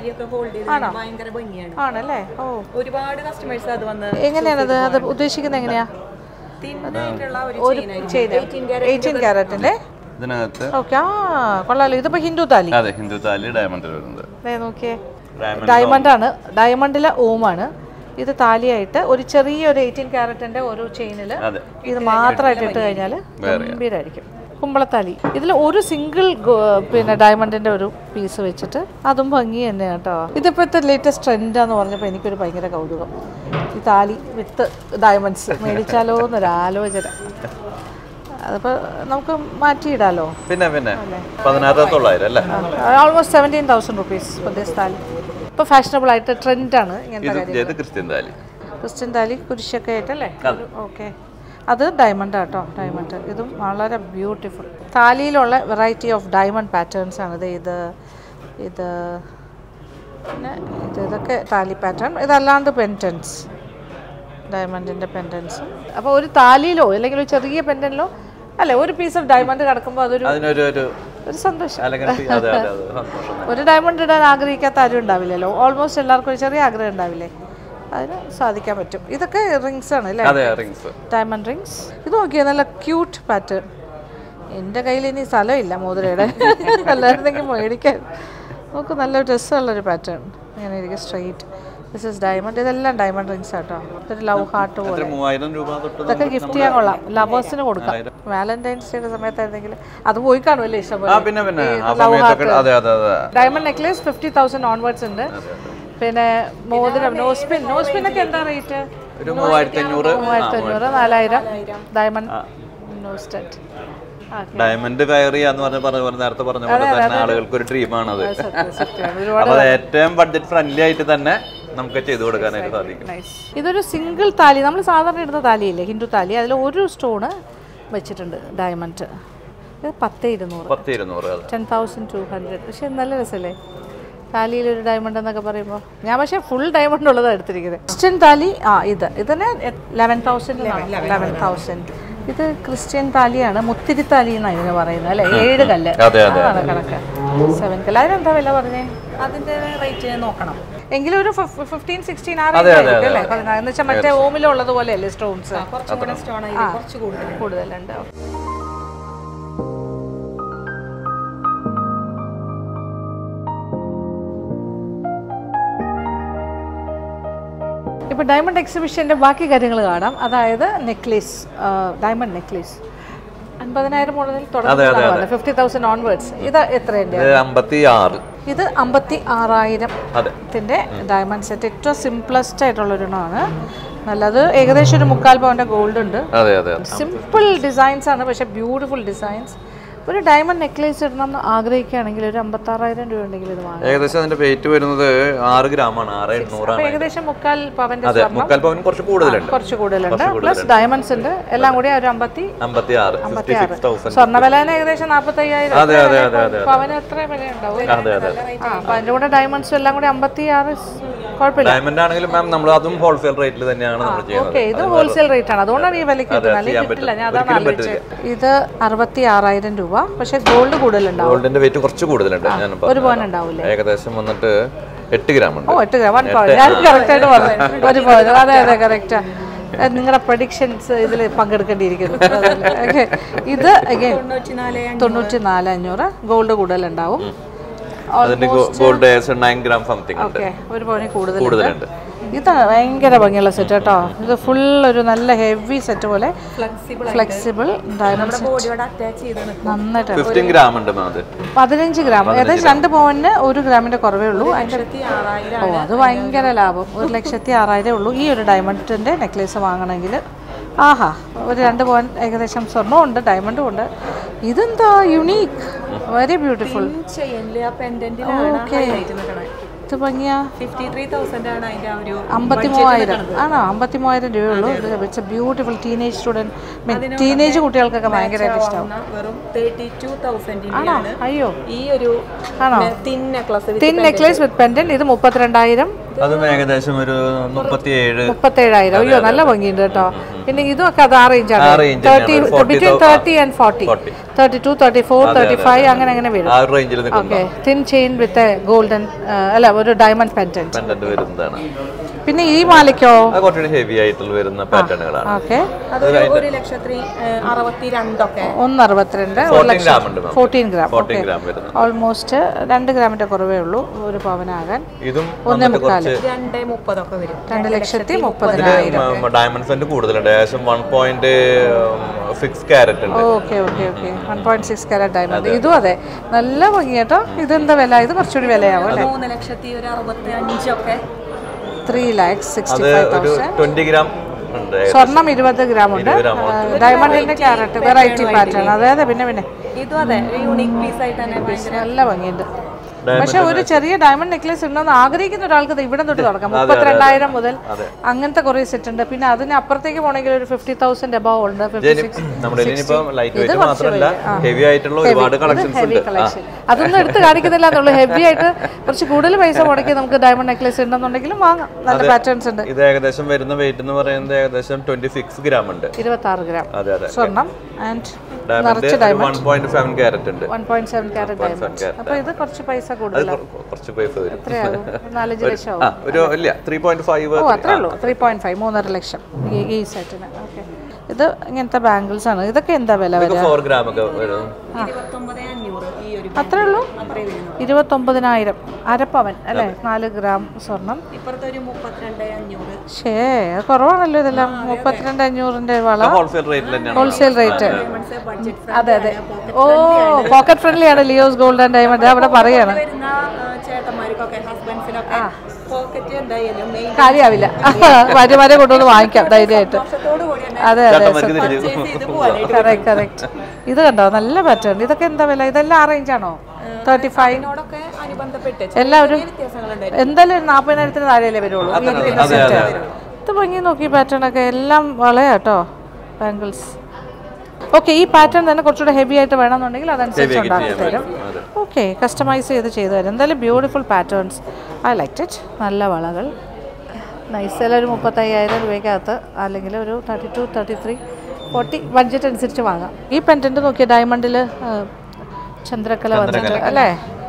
ആണല്ലേ? ഓ
ഒരുപാട് കസ്റ്റമേഴ്സ് അത് വന്ന്
എങ്ങനെയാണത് അത് ഉദ്ദേശിക്കുന്നത് എങ്ങനെയാ? ഒരു ചെയിൻ 18 ക്യാരറ്റിന്റെ
ഇതിനകത്ത്.
ഓക്കെ ആ കൊള്ളാലോ. ഇതിപ്പോ ഹിന്ദു താലി.
അതെ ഹിന്ദു താലി ഡയമണ്ടിൽ വരുന്നത്.
നോക്കിയേ ഡയമണ്ട് ആണ്, ഡയമണ്ടിലെ ഓമാണ്. ഇത് താലിയായിട്ട് ഒരു ചെറിയൊരു 18 ക്യാരറ്റിന്റെ ഒരു ചെയിനില് ഇത് മാത്രമായിട്ട് ഇട്ട് കഴിഞ്ഞാൽ ഗംഭീരമായിരിക്കും. കുമ്പളത്താലി. ഇതിൽ ഒരു സിംഗിൾ പിന്നെ ഡയമണ്ടിന്റെ ഒരു പീസ് വെച്ചിട്ട് അതും ഭംഗി തന്നെ കേട്ടോ. ഇതിപ്പോഴത്തെ ലേറ്റസ്റ്റ് ട്രെൻഡാന്ന് പറഞ്ഞപ്പോൾ എനിക്കൊരു ഭയങ്കര കൗതുകം. ഈ താലി വിത്ത് ഡയമണ്ട്സ് മേടിച്ചാലോ എന്നൊരു ആലോചന. അതിപ്പോൾ നമുക്ക് മാറ്റിയിടാലോ.
പിന്നെ 16,900 അല്ലേ?
ഓൾമോസ്റ്റ് 17,000 rupees ഫോർ ദിസ് താലി. ഇപ്പോൾ ഫാഷനബിൾ ആയിട്ട് ട്രെൻഡാണ് ഇങ്ങനത്തെ കാര്യങ്ങൾ. ക്രിസ്ത്യൻ താലി കുരിശൊക്കെ ആയിട്ടല്ലേ? ഓക്കെ അത് ഡയമണ്ട് കേട്ടോ, ഡയമണ്ട്. ഇതും വളരെ ബ്യൂട്ടിഫുൾ. താലിയിലുള്ള വെറൈറ്റി ഓഫ് ഡയമണ്ട് പാറ്റേൺസ് ആണിത്. ഇത് പിന്നെ ഇതൊക്കെ താലി പാറ്റേൺ. ഇതല്ലാണ്ട് പെൻഡൻസ്, ഡയമണ്ടിൻ്റെ പെൻഡൻസും. അപ്പോൾ ഒരു താലിയിലോ അല്ലെങ്കിൽ ഒരു ചെറിയ പെൻഡനിലോ അല്ലേ ഒരു പീസ് ഓഫ് ഡയമണ്ട് കിടക്കുമ്പോൾ അതൊരു ഒരു സന്തോഷം. ഒരു ഡയമണ്ട് ഇടാൻ ആഗ്രഹിക്കാത്ത ആരും ഉണ്ടാവില്ലല്ലോ. ഓൾമോസ്റ്റ് എല്ലാവർക്കും ഒരു ചെറിയ ആഗ്രഹം ഉണ്ടാവില്ലേ, അതിന് സാധിക്കാൻ പറ്റും. ഇതൊക്കെ റിങ്സ് ആണ് അല്ലേ? Diamond rings. ഇത് നോക്കിയാൽ നല്ല ക്യൂട്ട് പാറ്റേൺ. എൻ്റെ കയ്യിൽ ഇനി സ്ഥലമില്ല മോതിരയുടെ, അല്ലായിരുന്നെങ്കിൽ മേടിക്കാൻ. നമുക്ക് നല്ല രസമുള്ളൊരു പാറ്റേൺ. ഇങ്ങനെ ഇരിക്കും സ്ട്രെയിറ്റ്. This is diamond. ഇതെല്ലാം ഡയമണ്ട് റിങ്സ് ആട്ടോ. ഇതൊരു ലവ് ഹാർട്ട് പോലെ. ഇതൊക്കെ ഗിഫ്റ്റ് ചെയ്യാൻ കൊള്ളാം, ലവേഴ്സിന് കൊടുക്കാം. വാലന്റൈൻസ് ഡേയുടെ സമയത്തായിരുന്നെങ്കിൽ അത് പോയി കാണുമല്ലേ ഇഷ്ടംപോലെ. ഡയമണ്ട് നെക്ലേസ് 50,000 ഓൺവേർഡ്സ് ഉണ്ട്. പിന്നെ മോതിരം നോസ്പിൻ ഒക്കെ എന്താ റേറ്റ്?
3,500
4,000 ഡയമണ്ട് നോസ്റ്റഡ്.
ഡയമണ്ട് കയറി എന്ന് നേരത്തെ പറഞ്ഞ പോലെ തന്നെ ആളുകൾക്ക് ഒരു ഡ്രീമാണ് അത്. അപ്പൊ ഏറ്റവും ബഡ്ജറ്റ് ഫ്രണ്ട്ലി ആയിട്ട് തന്നെ നമുക്ക് ചെയ്തു കൊടുക്കാനായിട്ട് സാധിക്കും.
ഇതൊരു സിംഗിൾ താലി, നമ്മൾ സാധാരണ ഇടുന്ന താലിയില്ലേ ഹിന്ദു താലി, അതിൽ ഒരു സ്റ്റോണ് വെച്ചിട്ടുണ്ട് ഡയമണ്ട്. ഇത് 10,200 10,200. പക്ഷെ നല്ല രസമല്ലേ താലിയിൽ ഒരു ഡയമണ്ട് എന്നൊക്കെ പറയുമ്പോൾ. ഞാൻ പക്ഷേ ഫുൾ ഡയമണ്ട് ഉള്ളതാണ് എടുത്തിരിക്കുന്നത്. ക്രിസ്ത്യൻ താലി ഇതിന് 11,000. ഇത് ക്രിസ്ത്യൻ താലിയാണ്, മുത്തിരി താലി എന്നാണ് ഇതിന് പറയുന്നത് അല്ലേ? 7 കല്ല് അതാണ് കണക്ക്. 7 കല്ല്. അതിനെന്താ വില പറഞ്ഞേ?
അതിന്റെ റേറ്റ് നോക്കണം.
എങ്കിലും ഒരു 15-16 അല്ലേ? 16 എന്ന് വെച്ചാൽ മറ്റേ ഓമിലുള്ളത് പോലെ അല്ലേ സ്റ്റോൺസ്? കൂടുതലുണ്ട്. ഇപ്പോൾ ഡയമണ്ട് എക്സിബിഷൻ്റെ ബാക്കി കാര്യങ്ങൾ കാണാം. അതായത് നെക്ലേസ്, ഡയമണ്ട് നെക്ലേസ് 50,000 മുതൽ തുടങ്ങുന്നതാണ്, 50,000 ഓൺവേർഡ്സ്. ഇത് എത്രയുണ്ട്?
56.
ഇത് 56,000ത്തിൻ്റെ ഡയമണ്ട് സെറ്റ്. ഏറ്റവും സിംപ്ലസ്റ്റ് ആയിട്ടുള്ളൊരെണ്ണമാണ്. നല്ലത് ഏകദേശം ഒരു 3/4 പവൻ്റെ ഗോൾഡ് ഉണ്ട്. സിമ്പിൾ ഡിസൈൻസ് ആണ്, പക്ഷേ ബ്യൂട്ടിഫുൾ ഡിസൈൻസ്. ഒരു ഡയമണ്ട് നെക്ലേസ് ഇടണം എന്ന് ആഗ്രഹിക്കുകയാണെങ്കിൽ ഒരു 56,000 രൂപ ഉണ്ടെങ്കിൽ ഇത് വാങ്ങാം.
ഏകദേശം അതിന്റെ വെയിറ്റ് വരുന്നത് 6 ഗ്രാമാണ്, 6,800.
ഏകദേശം 3/4 പവന്റെ
കുറച്ച് കൂടുതലുണ്ട്.
പ്ലസ് ഡയമണ്ട്സ് ഉണ്ട്. എല്ലാം കൂടി ഒരു 56,000. സ്വർണ്ണ വില ഏകദേശം 45,000. പവന് എത്ര വില ഉണ്ടാവും? അപ്പൊ അതിന്റെ കൂടെ ഡയമണ്ട്സും എല്ലാം കൂടി 56. കുഴപ്പമില്ല.
ഡയമണ്ട് ആണെങ്കിലും മാം നമ്മൾ അതും ഹോൾസെയിൽ റേറ്റിൽ തന്നെയാണ് നമ്മൾ ചെയ്യുന്നത്.
ഓക്കെ, ഇത് ഹോൾസെയിൽ റേറ്റ് ആണ്, അതുകൊണ്ടാണ് ഈ വിലയ്ക്ക് കിട്ടുന്നത്. അല്ലെങ്കിൽ കിട്ടില്ല. ഞാൻ അതാണ് ആലോചിച്ചത്. ഇത് 66,000 രൂപ. പക്ഷെ ഗോൾഡ് കൂടുതലുണ്ടാവും.
ഗോൾഡിന്റെ വെയിറ്റ് കുറച്ച് കൂടുതലുണ്ട്.
ഒരു പവൻ ഉണ്ടാവില്ലേ?
ഏകദേശം വന്നിട്ട് 8 ഗ്രാം ഉണ്ട്.
8 ഗ്രാം 1 പവൻ. ഞാൻ കറക്റ്റ് ആയിട്ട് പറഞ്ഞു 1 പവൻ. അതെ കറക്റ്റാ. നിങ്ങളുടെ പ്രഡിക്ഷൻസ് ഇതിൽ പങ്കെടുക്കേണ്ടിയിരിക്കുന്നു. ഇത് 94,500. ഗോൾഡ് കൂടുതലുണ്ടാവും.
ഗോൾഡ് 9 ഗ്രാം സംതിങ് ഉണ്ട്.
ഒരു പവന് കൂടുതലുണ്ട്. ഇത് ഭയങ്കര ഭംഗിയുള്ള സെറ്റ് കേട്ടോ. ഇത് ഫുൾ ഒരു നല്ല ഹെവി സെറ്റ് പോലെ ഫ്ലെക്സിബിൾ ഡയമണ്ട് നന്നായിട്ട്
15 ഗ്രാം ഉണ്ട്.
15 ഗ്രാം. ഏകദേശം 2 പവന് 1 ഗ്രാമിന്റെ കുറവേ ഉള്ളൂ. അത് ഭയങ്കര ലാഭം. 1,06,000 ഉള്ളൂ ഈ ഒരു ഡയമണ്ടിന്റെ നെക്ലേസ് വാങ്ങണമെങ്കിൽ. ആഹാ, ഒരു 2 പവൻ ഏകദേശം സ്വർണ്ണവും ഉണ്ട്, ഡയമണ്ടും ഉണ്ട്. ഇതെന്താ യുണീക്ക്, വെരി ബ്യൂട്ടിഫുൾ. ഇത് ഭംഗിയാ
53,000 ആണ് അതിന്റെ ആ ഒരു
53,000 ആണോ 53,000 രൂപയുള്ളൂ. It's a beautiful teenage student, teenage കുട്ടികൾക്കൊക്കെ ഭയങ്കരമായിട്ട് ഇഷ്ടമാവും.
വെറും 32,000
ആണോ? അയ്യോ,
ഈ ഒരു
ആണോ?
Thin necklace
with pendant. ഇത് 32,000.
അതും ഏകദേശം ഒരു
37,000. അയ്യോ നല്ല ഭംഗിയുണ്ട് കേട്ടോ. പിന്നെ ഇതൊക്കെ അത് ആ റേഞ്ചാണ്, ബിറ്റ്വീൻ 30 and 40, 32, 34, 35 അങ്ങനെ അങ്ങനെ വരും. Okay, thin chain with golden അല്ല ഒരു ഡയമണ്ട് പെൻഡന്റ്
വരുന്നതാണ്.
പിന്നെ ഈ മാലയ്ക്കോ
കുറച്ചുകൂടി ഹെവി ആയിട്ടുള്ള വരുന്ന പാറ്റേണുകളാണ്.
ഓക്കെ,
അത് 1,62,000 ഒക്കെ
1,62 14 ഗ്രാം. ഓൾമോസ്റ്റ് 2 ഗ്രാമിന്റെ കുറവേ ഉള്ളൂ ഒരു പവനാകാൻ.
ഇതും
1.25
2,30 ഒക്കെ വരും.
2,30,000.
ഡയമണ്ട് സെന്റ് കൂടുതലുണ്ട്, ഏകദേശം 1.6 ക്യാരറ്റ് ഉണ്ട്.
Okay okay okay 1.6 carat diamond. ഇതും അതെ നല്ല ഭംഗി കേട്ടോ. ഇതെന്താ വില? ഇത് കുറച്ചുകൂടി വിലയാവും അല്ലേ?
3,65,000 ഒക്കെ
3,65,000.
20 ഗ്രാം ഉണ്ട്.
സ്വർണം 20 ഗ്രാം ഉണ്ട്. ഡയമണ്ടിന്റെ ക്യാരറ്റ് വെറൈറ്റി പാറ്റേൺ. അതെ അതെ. പിന്നെ
ഇതും അതെ യൂണിക് പീസ് ആയിട്ട് തന്നെ
നല്ല ഭംഗിയുണ്ട്. പക്ഷെ ഒരു ചെറിയ ഡയമണ്ട് നെക്ലേസ് ഉണ്ടെന്ന് ആഗ്രഹിക്കുന്ന ഒരാൾക്ക് ഇവിടെ തൊട്ട് തുടങ്ങാം. 32,000 മുതൽ അങ്ങനത്തെ കുറെ സെറ്റ് ഉണ്ട്. പിന്നെ അതിന് അപ്പുറത്തേക്ക് പോണെങ്കിൽ ഒരു 50,000 എബവ് ഉണ്ട്. ഹെവി കളക്ഷൻ അതൊന്നും എടുത്ത് കാണിക്കുന്നില്ല എന്നുള്ളൂ. ഹെവി ആയിട്ട് കുറച്ച് കൂടുതൽ പൈസ മുടക്കി നമുക്ക് ഡയമണ്ട് നെക്ലേസ് ഉണ്ടെന്നുണ്ടെങ്കിലും വാങ്ങാം. നല്ല പാറ്റേൺസ് ഉണ്ട്.
ഇത് ഏകദേശം വരുന്ന വെയിറ്റ് എന്ന് പറയുന്നത് ഏകദേശം 26 ഗ്രാം ഉണ്ട്.
26 ഗ്രാം സ്വർണം ആൻഡ്
1.7 ക്യാരറ്റ് ഉണ്ട്.
1.7 ക്യാരറ്റ് ഡയമണ്ട്. അപ്പൊ ഇത് കുറച്ച് പൈസ കൂടുതലാണ്.
കുറച്ച് പൈസ വരും.
4 ലക്ഷം.
ഒരു ഇല്ല 3.5.
അത്രേ ഉള്ളൂ. 3.5 3.5 ലക്ഷം ഈ സെറ്റിന്. ഓക്കെ, ഇത് ഇങ്ങനത്തെ ബാംഗിൾസ് ആണ്. ഇതൊക്കെ എന്താ വില വരിക?
4 ഗ്രാം ഒക്കെ വരും.
29,500 ഈ ഒരു
അത്രേ ഉള്ളൂ. 29,000 അരപ്പവൻ അല്ലേ? 4 ഗ്രാം സ്വർണം.
ഇപ്പുറത്തെ ഒരു 32,500.
ശേ കുറവാണല്ലോ ഇതെല്ലാം. 32,500ന്റെ വള
ഹോൾസെയിൽ റേറ്റിൽ തന്നെയാണ്.
Wholesale rate. അതെ അതെ. ഓ പോക്കറ്റ് ഫ്രണ്ട്ലി ആണ് ലിയോസ് ഗോൾഡ് ആൻഡ് ഡയമണ്ട്. അവിടെ പറയാണ്
ചേട്ടന്മാർക്കൊക്കെ ഹസ്ബൻഡ്സിനൊക്കെ പോക്കറ്റ് എന്തായാലും
കാര്യമാവില്ല. ഭാര്യമാരെ കൊണ്ടുവന്ന് വാങ്ങിക്കാം ധൈര്യമായിട്ട്. അതെ അതെ കറക്റ്റ് കറക്റ്റ്. ഇത് കണ്ടോ നല്ല പാറ്റേൺ. ഇതൊക്കെ എന്താ വില? ഇതെല്ലാം ആ റേഞ്ചാണോ? 35 എല്ലാവരും എന്തായാലും 40,000 താഴെയല്ലേ വരുള്ളൂ. ഇത് ഭംഗി നോക്കി പാറ്റേൺ ഒക്കെ എല്ലാം വളയാട്ടോ ബാംഗിൾസ്. ഓക്കെ, ഈ പാറ്റേൺ തന്നെ കുറച്ചുകൂടെ ഹെവി ആയിട്ട് വേണമെന്നുണ്ടെങ്കിൽ അതനുസരിച്ച് ഉണ്ടാക്കി തരും. ഓക്കെ, കസ്റ്റമൈസ് ചെയ്ത് തരും. എന്തായാലും beautiful patterns. I like it. നല്ല വളകൾ നൈസ്. ഒരു 35,000 രൂപയ്ക്കകത്ത് അല്ലെങ്കിൽ ഒരു 32, 33, 40 ബഡ്ജറ്റ് അനുസരിച്ച് വാങ്ങാം. ഈ പെൻഡന്റ് നോക്കിയ ഡയമണ്ടിൽ ചന്ദ്രക്കല വന്നിട്ട് അല്ലേ?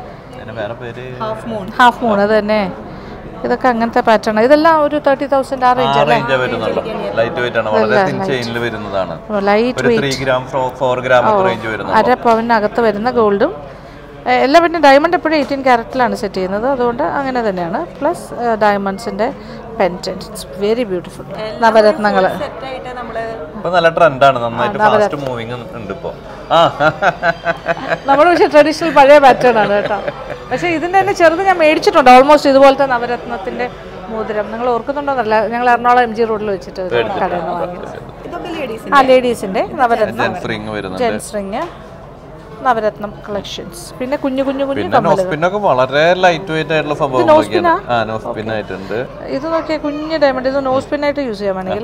Half moon. അത് തന്നെ. ഇതൊക്കെ അങ്ങനത്തെ പാറ്റേൺ. ഇതെല്ലാം ഒരു 30,000 ആ റേഞ്ച് അല്ലേ?
ലൈറ്റ് വെയിറ്റ് ആണ്. വളരെ തിൻ ചെയിനിൽ വരുന്നതാണ്.
Light weight.
3 gram 4 gram range വരുന്നത്.
അര പവനകത്ത് വരുന്ന ഗോൾഡും എല്ലാം. പിന്നെ ഡയമണ്ട് എപ്പോഴും 18 ക്യാരറ്റിലാണ് സെറ്റ് ചെയ്യുന്നത്. അതുകൊണ്ട് അങ്ങനെ തന്നെയാണ്. പ്ലസ് ഡയമണ്ട്സിന്റെ പെൻഡന്റ്. It's very beautiful. നവരത്നങ്ങൾ
ഇപ്പൊ നല്ല ട്രെൻഡാണ്. നന്നായിട്ട് ഫാസ്റ്റ് മൂവിങ് ഉണ്ട് ഇപ്പോ.
നമ്മൾ പക്ഷേ ട്രഡീഷണൽ പഴയ പാറ്റേൺ ആണ് കേട്ടോ. പക്ഷേ ഇതിൻ്റെ തന്നെ ചെറുത് ഞാൻ മേടിച്ചിട്ടുണ്ട്. ഓൾമോസ്റ്റ് ഇതുപോലത്തെ നവരത്നത്തിന്റെ മോതിരം. നിങ്ങൾ ഓർക്കുന്നുണ്ടോന്നല്ല, ഞങ്ങൾ എറണാകുളം MG റോഡിൽ വെച്ചിട്ട് കടയിൽ നിന്ന് വാങ്ങിയത്. ആ ലേഡീസിന്റെ നവരത്നം ജെൻസ് റിങ് നവരത്നം കളക്ഷൻസ്. പിന്നെ കുഞ്ഞു
നോസ്പിന്നൊക്കെ വളരെ ലൈറ്റ് വെയിറ്റ് ആയിട്ടുള്ള സംഭവങ്ങളൊക്കെയാണ്. ഇത്
നോക്കിയാൽ കുഞ്ഞു ഡയമണ്ട്. ഇത് നോസ്പിന്നായിട്ട് യൂസ് ചെയ്യാൻ വേണമെങ്കിൽ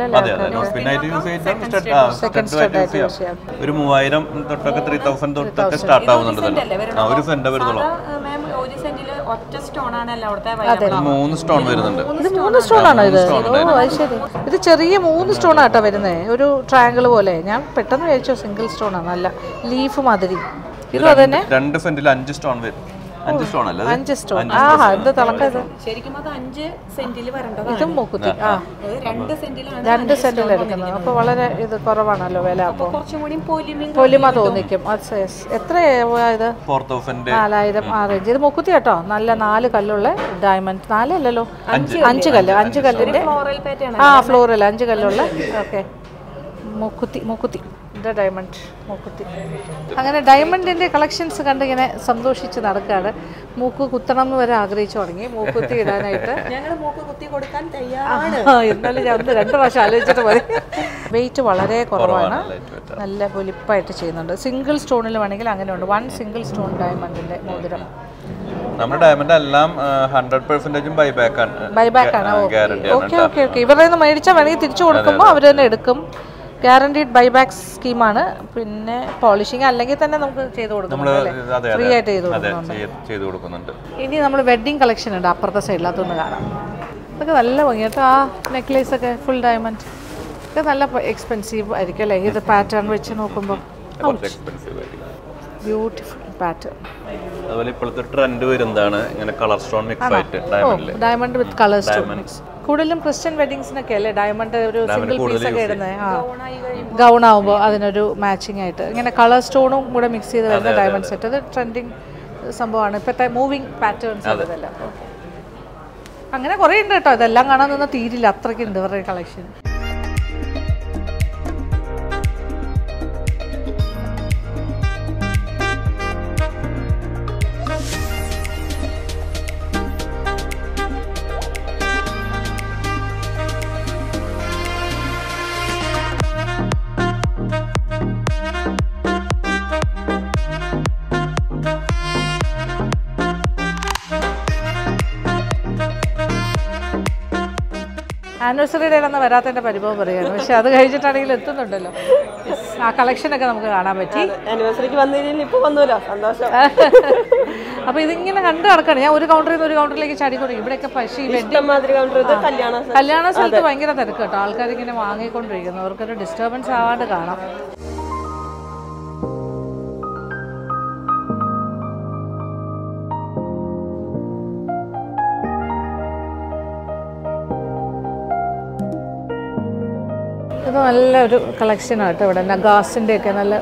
ഒരു 3,000 തൊട്ടൊക്കെ 3,000 തൊട്ടൊക്കെ സ്റ്റാർട്ട് ആവുന്നുണ്ട്. ഒരു സെന്റ് വരുന്നുള്ളൂ.
3 സ്റ്റോൺ
വരുന്നുണ്ട്.
ഇത് 3 സ്റ്റോൺ ആണോ? ഇത് ശരി. ഇത് ചെറിയ 3 സ്റ്റോൺ ആട്ടോ വരുന്നത്. ഒരു ട്രയാങ്കിൾ പോലെ. ഞാൻ പെട്ടെന്ന് വിചാരിച്ചോ സിംഗിൾ സ്റ്റോൺ ആണ്. നല്ല ലീഫ് മാതിരി. ഇതും അതന്നെ
2 സെന്റിൽ 5 സ്റ്റോൺ വരും. 5 സ്റ്റോൺ അല്ല,
5 സ്റ്റോൺ. ആഹാ, എന്ത് തിളക്കം ഇത്.
ശരിക്കും അത് 5 സെന്റിൽ വരേണ്ടതാണ്.
ഇതും മൂക്കുത്തി.
2 സെന്റിലാണ്
2 സെന്റിൽ എടുക്കുന്നത്. അപ്പോൾ വളരെ ഇത് കുറവാണല്ലോ വില. അപ്പോൾ
കുറച്ചും കൂടി
പൊലിമ തോന്നിക്കും. എത്രയാ ഇത്?
4,000
ആ റേഞ്ച്. ഇത് മൂക്കുത്തി കേട്ടോ. നല്ല 4 കല്ലുള്ള ഡയമണ്ട്. 4 അല്ലല്ലോ, 5 കല്ല്. 5 കല്ലിന്റെ ഫ്ലോറൽ 5 കല്ലുള്ള. ഓക്കെ, മൂക്കുത്തി ഡയമണ്ട് മൂക്കുത്തി. അങ്ങനെ ഡയമണ്ടിന്റെ കളക്ഷൻസ് കണ്ടിങ്ങനെ സന്തോഷിച്ച് നടക്കുകയാണ്. മൂക്ക് കുത്തണം എന്ന് വരെ ആഗ്രഹിച്ചു തുടങ്ങി. മൂക്കുത്തി ഇടാനായിട്ട് എന്നാലും ഞാൻ 2 പ്രാവശ്യം ആലോചിച്ചിട്ട് മതി. വെയിറ്റ് വളരെ കുറവാണ്. നല്ല പൊലിപ്പായിട്ട് ചെയ്യുന്നുണ്ട്. സിംഗിൾ സ്റ്റോണിൽ വേണമെങ്കിൽ അങ്ങനെ ഉണ്ട്. 1 സിംഗിൾ സ്റ്റോൺ ഡയമണ്ടിന്റെ മോതിരം.
നമ്മുടെ ഡയമണ്ട് എല്ലാം 100% ബൈബാക്ക് ആണ് ഗ്യാരണ്ടി ആണ്.
Okay okay okay. ഇവരുടെ നിന്ന് മേടിച്ചാൽ വേണമെങ്കിൽ തിരിച്ചു കൊടുക്കുമ്പോൾ അവർ തന്നെ എടുക്കും. ഗ്യാരണ്ടീഡ് ബൈബാക്ക് സ്കീമാണ്. പിന്നെ പോളിഷിങ് അല്ലെങ്കിൽ തന്നെ നമുക്ക് ചെയ്ത് കൊടുക്കും, ഫ്രീ ആയിട്ട്
ചെയ്ത് കൊടുക്കുന്നുണ്ട്.
ഇനി നമ്മൾ വെഡ്ഡിങ് കളക്ഷൻ ഉണ്ട് അപ്പുറത്തെ സൈഡിൽ, അതൊന്ന് കാണാം. അതൊക്കെ നല്ല ഭംഗി കേട്ടോ. ആ നെക്ലേസ് ഒക്കെ ഫുൾ ഡയമണ്ട് ഒക്കെ നല്ല എക്സ്പെൻസീവ് ആയിരിക്കും അല്ലേ? ഇത് പാറ്റേൺ വെച്ച് നോക്കുമ്പോൾ ബ്യൂട്ടിഫുൾ പാറ്റേൺ.
അതുപോലെ ഇപ്പോഴത്തെ ട്രെൻഡ് വരുന്നതാണ് ഇങ്ങനെ കളർ സ്റ്റോൺ മിക്സ് ആയിട്ട്
diamond with colour stone mix. കൂടുതലും ക്രിസ്ത്യൻ വെഡിങ്സിനൊക്കെ അല്ലേ ഡയമണ്ട് ഒരു സിംഗിൾ പീസ് ഒക്കെ ഇടുന്നത്. ഗൗൺ ആവുമ്പോൾ അതിനൊരു മാച്ചിങ് ആയിട്ട് ഇങ്ങനെ കളർ സ്റ്റോണും കൂടെ മിക്സ് ചെയ്ത് വരുന്ന ഡയമണ്ട് സെറ്റ്. അത് ട്രെൻഡിങ് സംഭവമാണ് ഇപ്പോഴത്തെ മൂവിങ് പാറ്റേൺസ്. അതെല്ലാം അങ്ങനെ കുറേ ഉണ്ട് കേട്ടോ. ഇതെല്ലാം കാണാൻ നിന്ന് തീരില്ല, അത്രയ്ക്കുണ്ട് ഇവരുടെ കളക്ഷൻ. ആനിവേഴ്സറി ഡേ ഒന്നും വരാത്തതിൻ്റെ പരിഭവം പറയുകയാണ്. പക്ഷെ അത് കഴിഞ്ഞിട്ടാണെങ്കിൽ എത്തുന്നുണ്ടല്ലോ. ആ കളക്ഷനൊക്കെ നമുക്ക് കാണാൻ പറ്റി.
ആനിവേഴ്സറിക്ക് വന്നില്ല, ഇപ്പോൾ വന്നല്ലോ, സന്തോഷം.
അപ്പോൾ ഇതിങ്ങനെ കണ്ടു നടക്കണം. ഞാൻ ഒരു കൗണ്ടറിൽ നിന്ന് ഒരു കൗണ്ടറിലേക്ക് ചാടിക്കൊടുക്കും. ഇവിടെയൊക്കെ പക്ഷേ കല്യാണ സ്ഥലത്ത് ഭയങ്കര തിരക്ക് കേട്ടോ. ആൾക്കാരിങ്ങനെ വാങ്ങിക്കൊണ്ടിരിക്കുന്നു. അവർക്കൊരു ഡിസ്റ്റർബൻസ് ആവാണ്ട് കാണാം. ഇത് നല്ലൊരു കളക്ഷനാണ് കേട്ടോ. ഇവിടെ നഗാസിൻ്റെ ഒക്കെ നല്ല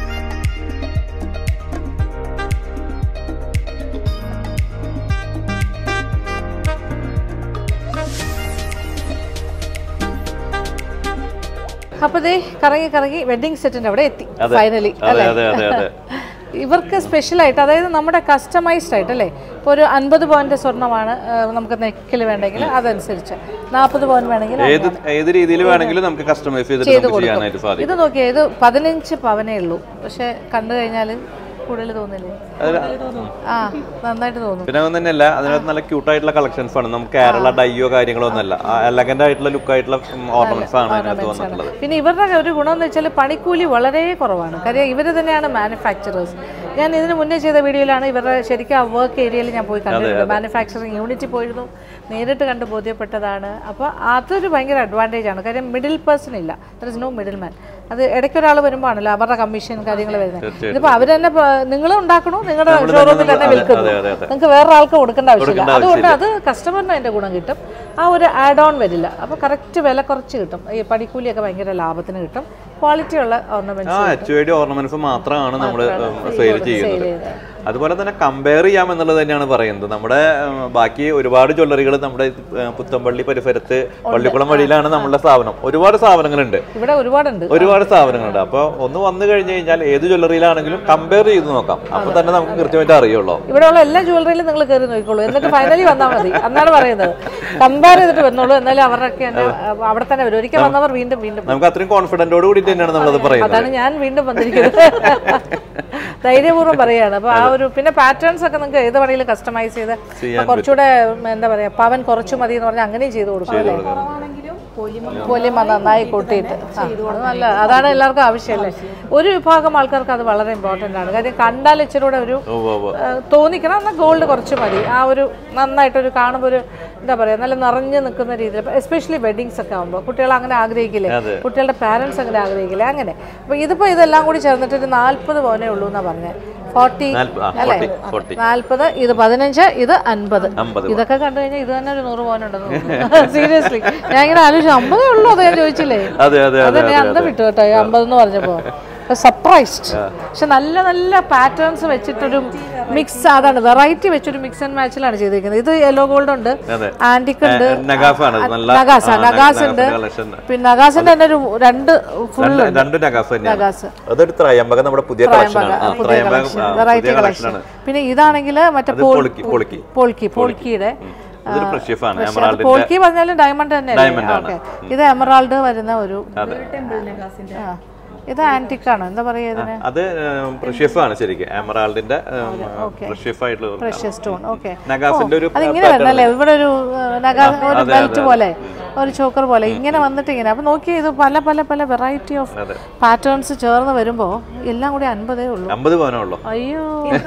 അപ്പൊ ദേ കറങ്ങി വെഡിങ് സെറ്റിന്റെ അവിടെ എത്തി ഫൈനലി അല്ലേ? ഇവർക്ക് സ്പെഷ്യലായിട്ട്, അതായത് നമ്മുടെ കസ്റ്റമൈസ്ഡ് ആയിട്ട് അല്ലേ. ഇപ്പോൾ ഒരു 50 പവൻ്റെ സ്വർണ്ണമാണ് നമുക്ക് നെക്കിൽ വേണ്ടെങ്കിൽ അതനുസരിച്ച് 40 പവൻ വേണമെങ്കിൽ
ഏത് രീതിയിൽ വേണമെങ്കിലും നമുക്ക് കസ്റ്റമൈസ് ചെയ്ത് കൊടുക്കും.
ഇത് നോക്കിയാൽ ഇത് 15 പവനേ ഉള്ളൂ. പക്ഷെ കണ്ടു കഴിഞ്ഞാൽ കൂടുതൽ തോന്നില്ലേ? ആ നന്നായിട്ട് തോന്നും.
പിന്നെ ഒന്നും തന്നെയല്ല, അതിനകത്ത് നല്ല ക്യൂട്ടായിട്ടുള്ള കളക്ഷൻസ് ആണ്. നമുക്ക് കേരള ഡൈയോ കാര്യങ്ങളോ ഒന്നല്ല, എലഗന്റ് ആയിട്ടുള്ള ലുക്ക് ആയിട്ടുള്ള ഓർണമെന്റ്സ് ആണ് അതിനകത്ത് വന്നിട്ടുള്ളത്.
പിന്നെ ഇവരുടെ ഒരു ഗുണം എന്ന് വെച്ചാൽ പണിക്കൂലി വളരെ കുറവാണ്. കാര്യം ഇവർ തന്നെയാണ് മാനുഫാക്ചറേഴ്സ്. ഞാൻ ഇതിന് മുന്നേ ചെയ്ത വീഡിയോയിലാണ് ഇവരുടെ ശരിക്കും ആ വർക്ക് ഏരിയയിൽ ഞാൻ പോയി കണ്ടിട്ടുണ്ട്. മാനുഫാക്ചറിങ് യൂണിറ്റിൽ പോയിരുന്നു, നേരിട്ട് കണ്ട് ബോധ്യപ്പെട്ടതാണ്. അപ്പോൾ അതൊരു ഭയങ്കര അഡ്വാൻറ്റേജ് ആണ്. കാര്യം മിഡിൽ പേഴ്സൺ ഇല്ല, there is no middle man. അത് ഇടയ്ക്കൊരാൾ വരുമ്പോൾ ആണല്ലോ അവരുടെ കമ്മീഷൻ കാര്യങ്ങൾ വരുന്നത്. ഇതിപ്പോൾ അവർ തന്നെ നിങ്ങൾ ഉണ്ടാക്കണോ, നിങ്ങളുടെ ഷോറൂമിൽ തന്നെ വിൽക്കുന്നു, നിങ്ങൾക്ക് വേറൊരാൾക്ക് കൊടുക്കേണ്ട ആവശ്യമില്ല. അതുകൊണ്ട് അത് കസ്റ്റമറിന് അതിൻ്റെ ഗുണം കിട്ടും. ആ ഒരു ആഡ് ഓൺ വരില്ല. അപ്പോൾ കറക്റ്റ് വില കുറച്ച് കിട്ടും. ഈ പണിക്കൂലിയൊക്കെ ഭയങ്കര ലാഭത്തിന് കിട്ടും. ക്വാളിറ്റി ഉള്ള
ഓർണമെന്റ്സ് മാത്രമാണ് നമ്മൾ സെയിൽ ചെയ്യുന്നത്. അതുപോലെ തന്നെ കമ്പയർ ചെയ്യാം എന്നുള്ളത് തന്നെയാണ് പറയുന്നത്. നമ്മുടെ ബാക്കി ഒരുപാട് ജ്വല്ലറികൾ നമ്മുടെ പുത്തമ്പള്ളി പരിസരത്ത് പള്ളിക്കുളം വഴിയിലാണ് നമ്മുടെ സ്ഥാപനം. ഒരുപാട് സ്ഥാപനങ്ങളുണ്ട്,
ഇവിടെ
ഒരുപാട് സ്ഥാപനങ്ങളുണ്ട്. അപ്പോൾ ഒന്ന് വന്നു കഴിഞ്ഞു കഴിഞ്ഞാൽ ഏത് ജ്വല്ലറിയിലാണെങ്കിലും കമ്പയർ ചെയ്ത് നോക്കാം. അപ്പൊ തന്നെ നമുക്ക് കൃത്യമായിട്ട് അറിയുള്ളൂ.
ഇവിടെയുള്ള എല്ലാ ജ്വല്ലറിയിലും നിങ്ങൾ കയറി നോക്കിക്കോളൂ, എന്നിട്ട് ഫൈനലി വന്നാൽ മതി. എന്നാണ് പറയുന്നത്. കമ്പയർ ചെയ്തിട്ട് വന്നോളൂ, എന്നാലും അവരൊക്കെ അവിടെ തന്നെ വരും. ഒരിക്കൽ വന്നവർ വീണ്ടും
നമുക്ക് അത്രയും കോൺഫിഡൻറ്റോട് കൂടി തന്നെയാണ് നമ്മളത് പറയുന്നത്.
അതാണ് ഞാൻ വീണ്ടും വന്നിരിക്കുന്നത്. ധൈര്യപൂർവ്വം പറയാണ്. അപ്പോൾ ആ ഒരു പിന്നെ പാറ്റേൺസ് ഒക്കെ നിങ്ങൾക്ക് ഏത് വേണമെങ്കിലും കസ്റ്റമൈസ് ചെയ്ത് കുറച്ചുകൂടെ എന്താ പറയുക പവൻ കുറച്ചു മതി എന്ന് പറഞ്ഞാൽ അങ്ങനെയും ചെയ്ത് കൊടുക്കും. പോലിമ നന്നായി കൂട്ടിയിട്ട് നല്ല, അതാണ് എല്ലാവർക്കും ആവശ്യമല്ലേ. ഒരു വിഭാഗം ആൾക്കാർക്ക് അത് വളരെ ഇമ്പോർട്ടൻ്റ് ആണ്. കാര്യം കണ്ടാൽ ഇച്ചിരി കൂടെ ഒരു തോന്നിക്കണം, എന്നാൽ ഗോൾഡ് കുറച്ച് മതി. ആ ഒരു നന്നായിട്ടൊരു കാണുമ്പോൾ ഒരു എന്താ പറയുക നല്ല നിറഞ്ഞു നിൽക്കുന്ന രീതിയിൽ, എസ്പെഷ്യലി വെഡിങ്സ് ഒക്കെ ആകുമ്പോൾ കുട്ടികൾ അങ്ങനെ ആഗ്രഹിക്കില്ലേ, കുട്ടികളുടെ പാരൻസ് അങ്ങനെ ആഗ്രഹിക്കില്ലേ, അങ്ങനെ. അപ്പോൾ ഇതിപ്പോൾ ഇതെല്ലാം കൂടി ചേർന്നിട്ട് ഒരു 40 പവനേ ഉള്ളൂ എന്നാണ് പറഞ്ഞത്. 40 അല്ലേ? 40, ഇത് 15, ഇത് 50. ഇതൊക്കെ കണ്ടു കഴിഞ്ഞാൽ ഇത് തന്നെ ഒരു 100 പവനുണ്ടെന്ന് തോന്നുന്നു. സീരിയസ്ലി ഞാൻ ഇങ്ങനെ ആലോചിച്ചു 50 ഉള്ളൂ. അത് ഞാൻ ചോദിച്ചില്ലേ, അതെ അന്തം വിട്ടു കേട്ടോ 50 എന്ന് പറഞ്ഞപ്പോൾ. സർപ്രൈസ്ഡ്. പക്ഷെ നല്ല നല്ല പാറ്റേൺസ് വെച്ചിട്ടൊരു മിക്സ്, അതാണ് വെറൈറ്റി വെച്ചൊരു മിക്സ് ആൻഡ് മാച്ചിലാണ് ചെയ്തിരിക്കുന്നത്. ഇത് യെല്ലോ ഗോൾഡ് ഉണ്ട്, ആന്റിക് ഉണ്ട്, നഗാസ് ഉണ്ട്. പിന്നെ നഗാസിന്റെ തന്നെ ഒരു 2 ഫുൾ നഗാസ്, വെറൈറ്റി കളക്ഷൻ. പിന്നെ ഇതാണെങ്കിൽ മറ്റേ പോൾക്കിയുടെ പോൾക്കി പറഞ്ഞാലും ഡയമണ്ട് തന്നെ. ഓക്കെ, ഇത് എമറാൾഡ് വരുന്ന ഒരു ഇത് ആന്റിക് ആണോ എന്താ പറയാ ഇതിന്?
അത് പ്രഷ്യസ് ആണ് ശരിക്കും, എമറാൾഡിന്റെ പ്രഷ്യസ് ആയിട്ടുള്ള
പ്രഷ്യസ് സ്റ്റോൺ. ഓക്കെ,
നഗാസിന്റെ ഒരു
അതിങ്ങനെ വരണല്ലേ, ഇവിടെ ഒരു ഒരു ബെൽറ്റ് പോലെ ഒരു ചോക്കർ പോലെ ഇങ്ങനെ വന്നിട്ട് ഇങ്ങനെ. അപ്പൊ നോക്കിയേ, ഇത് പല പല പല വെറൈറ്റി ഓഫ് പാറ്റേൺസ് ചേർന്ന് വരുമ്പോ എല്ലാം കൂടി 50 ഉള്ളൂ.
50 പവനേ ഉള്ളൂ.
അയ്യോ,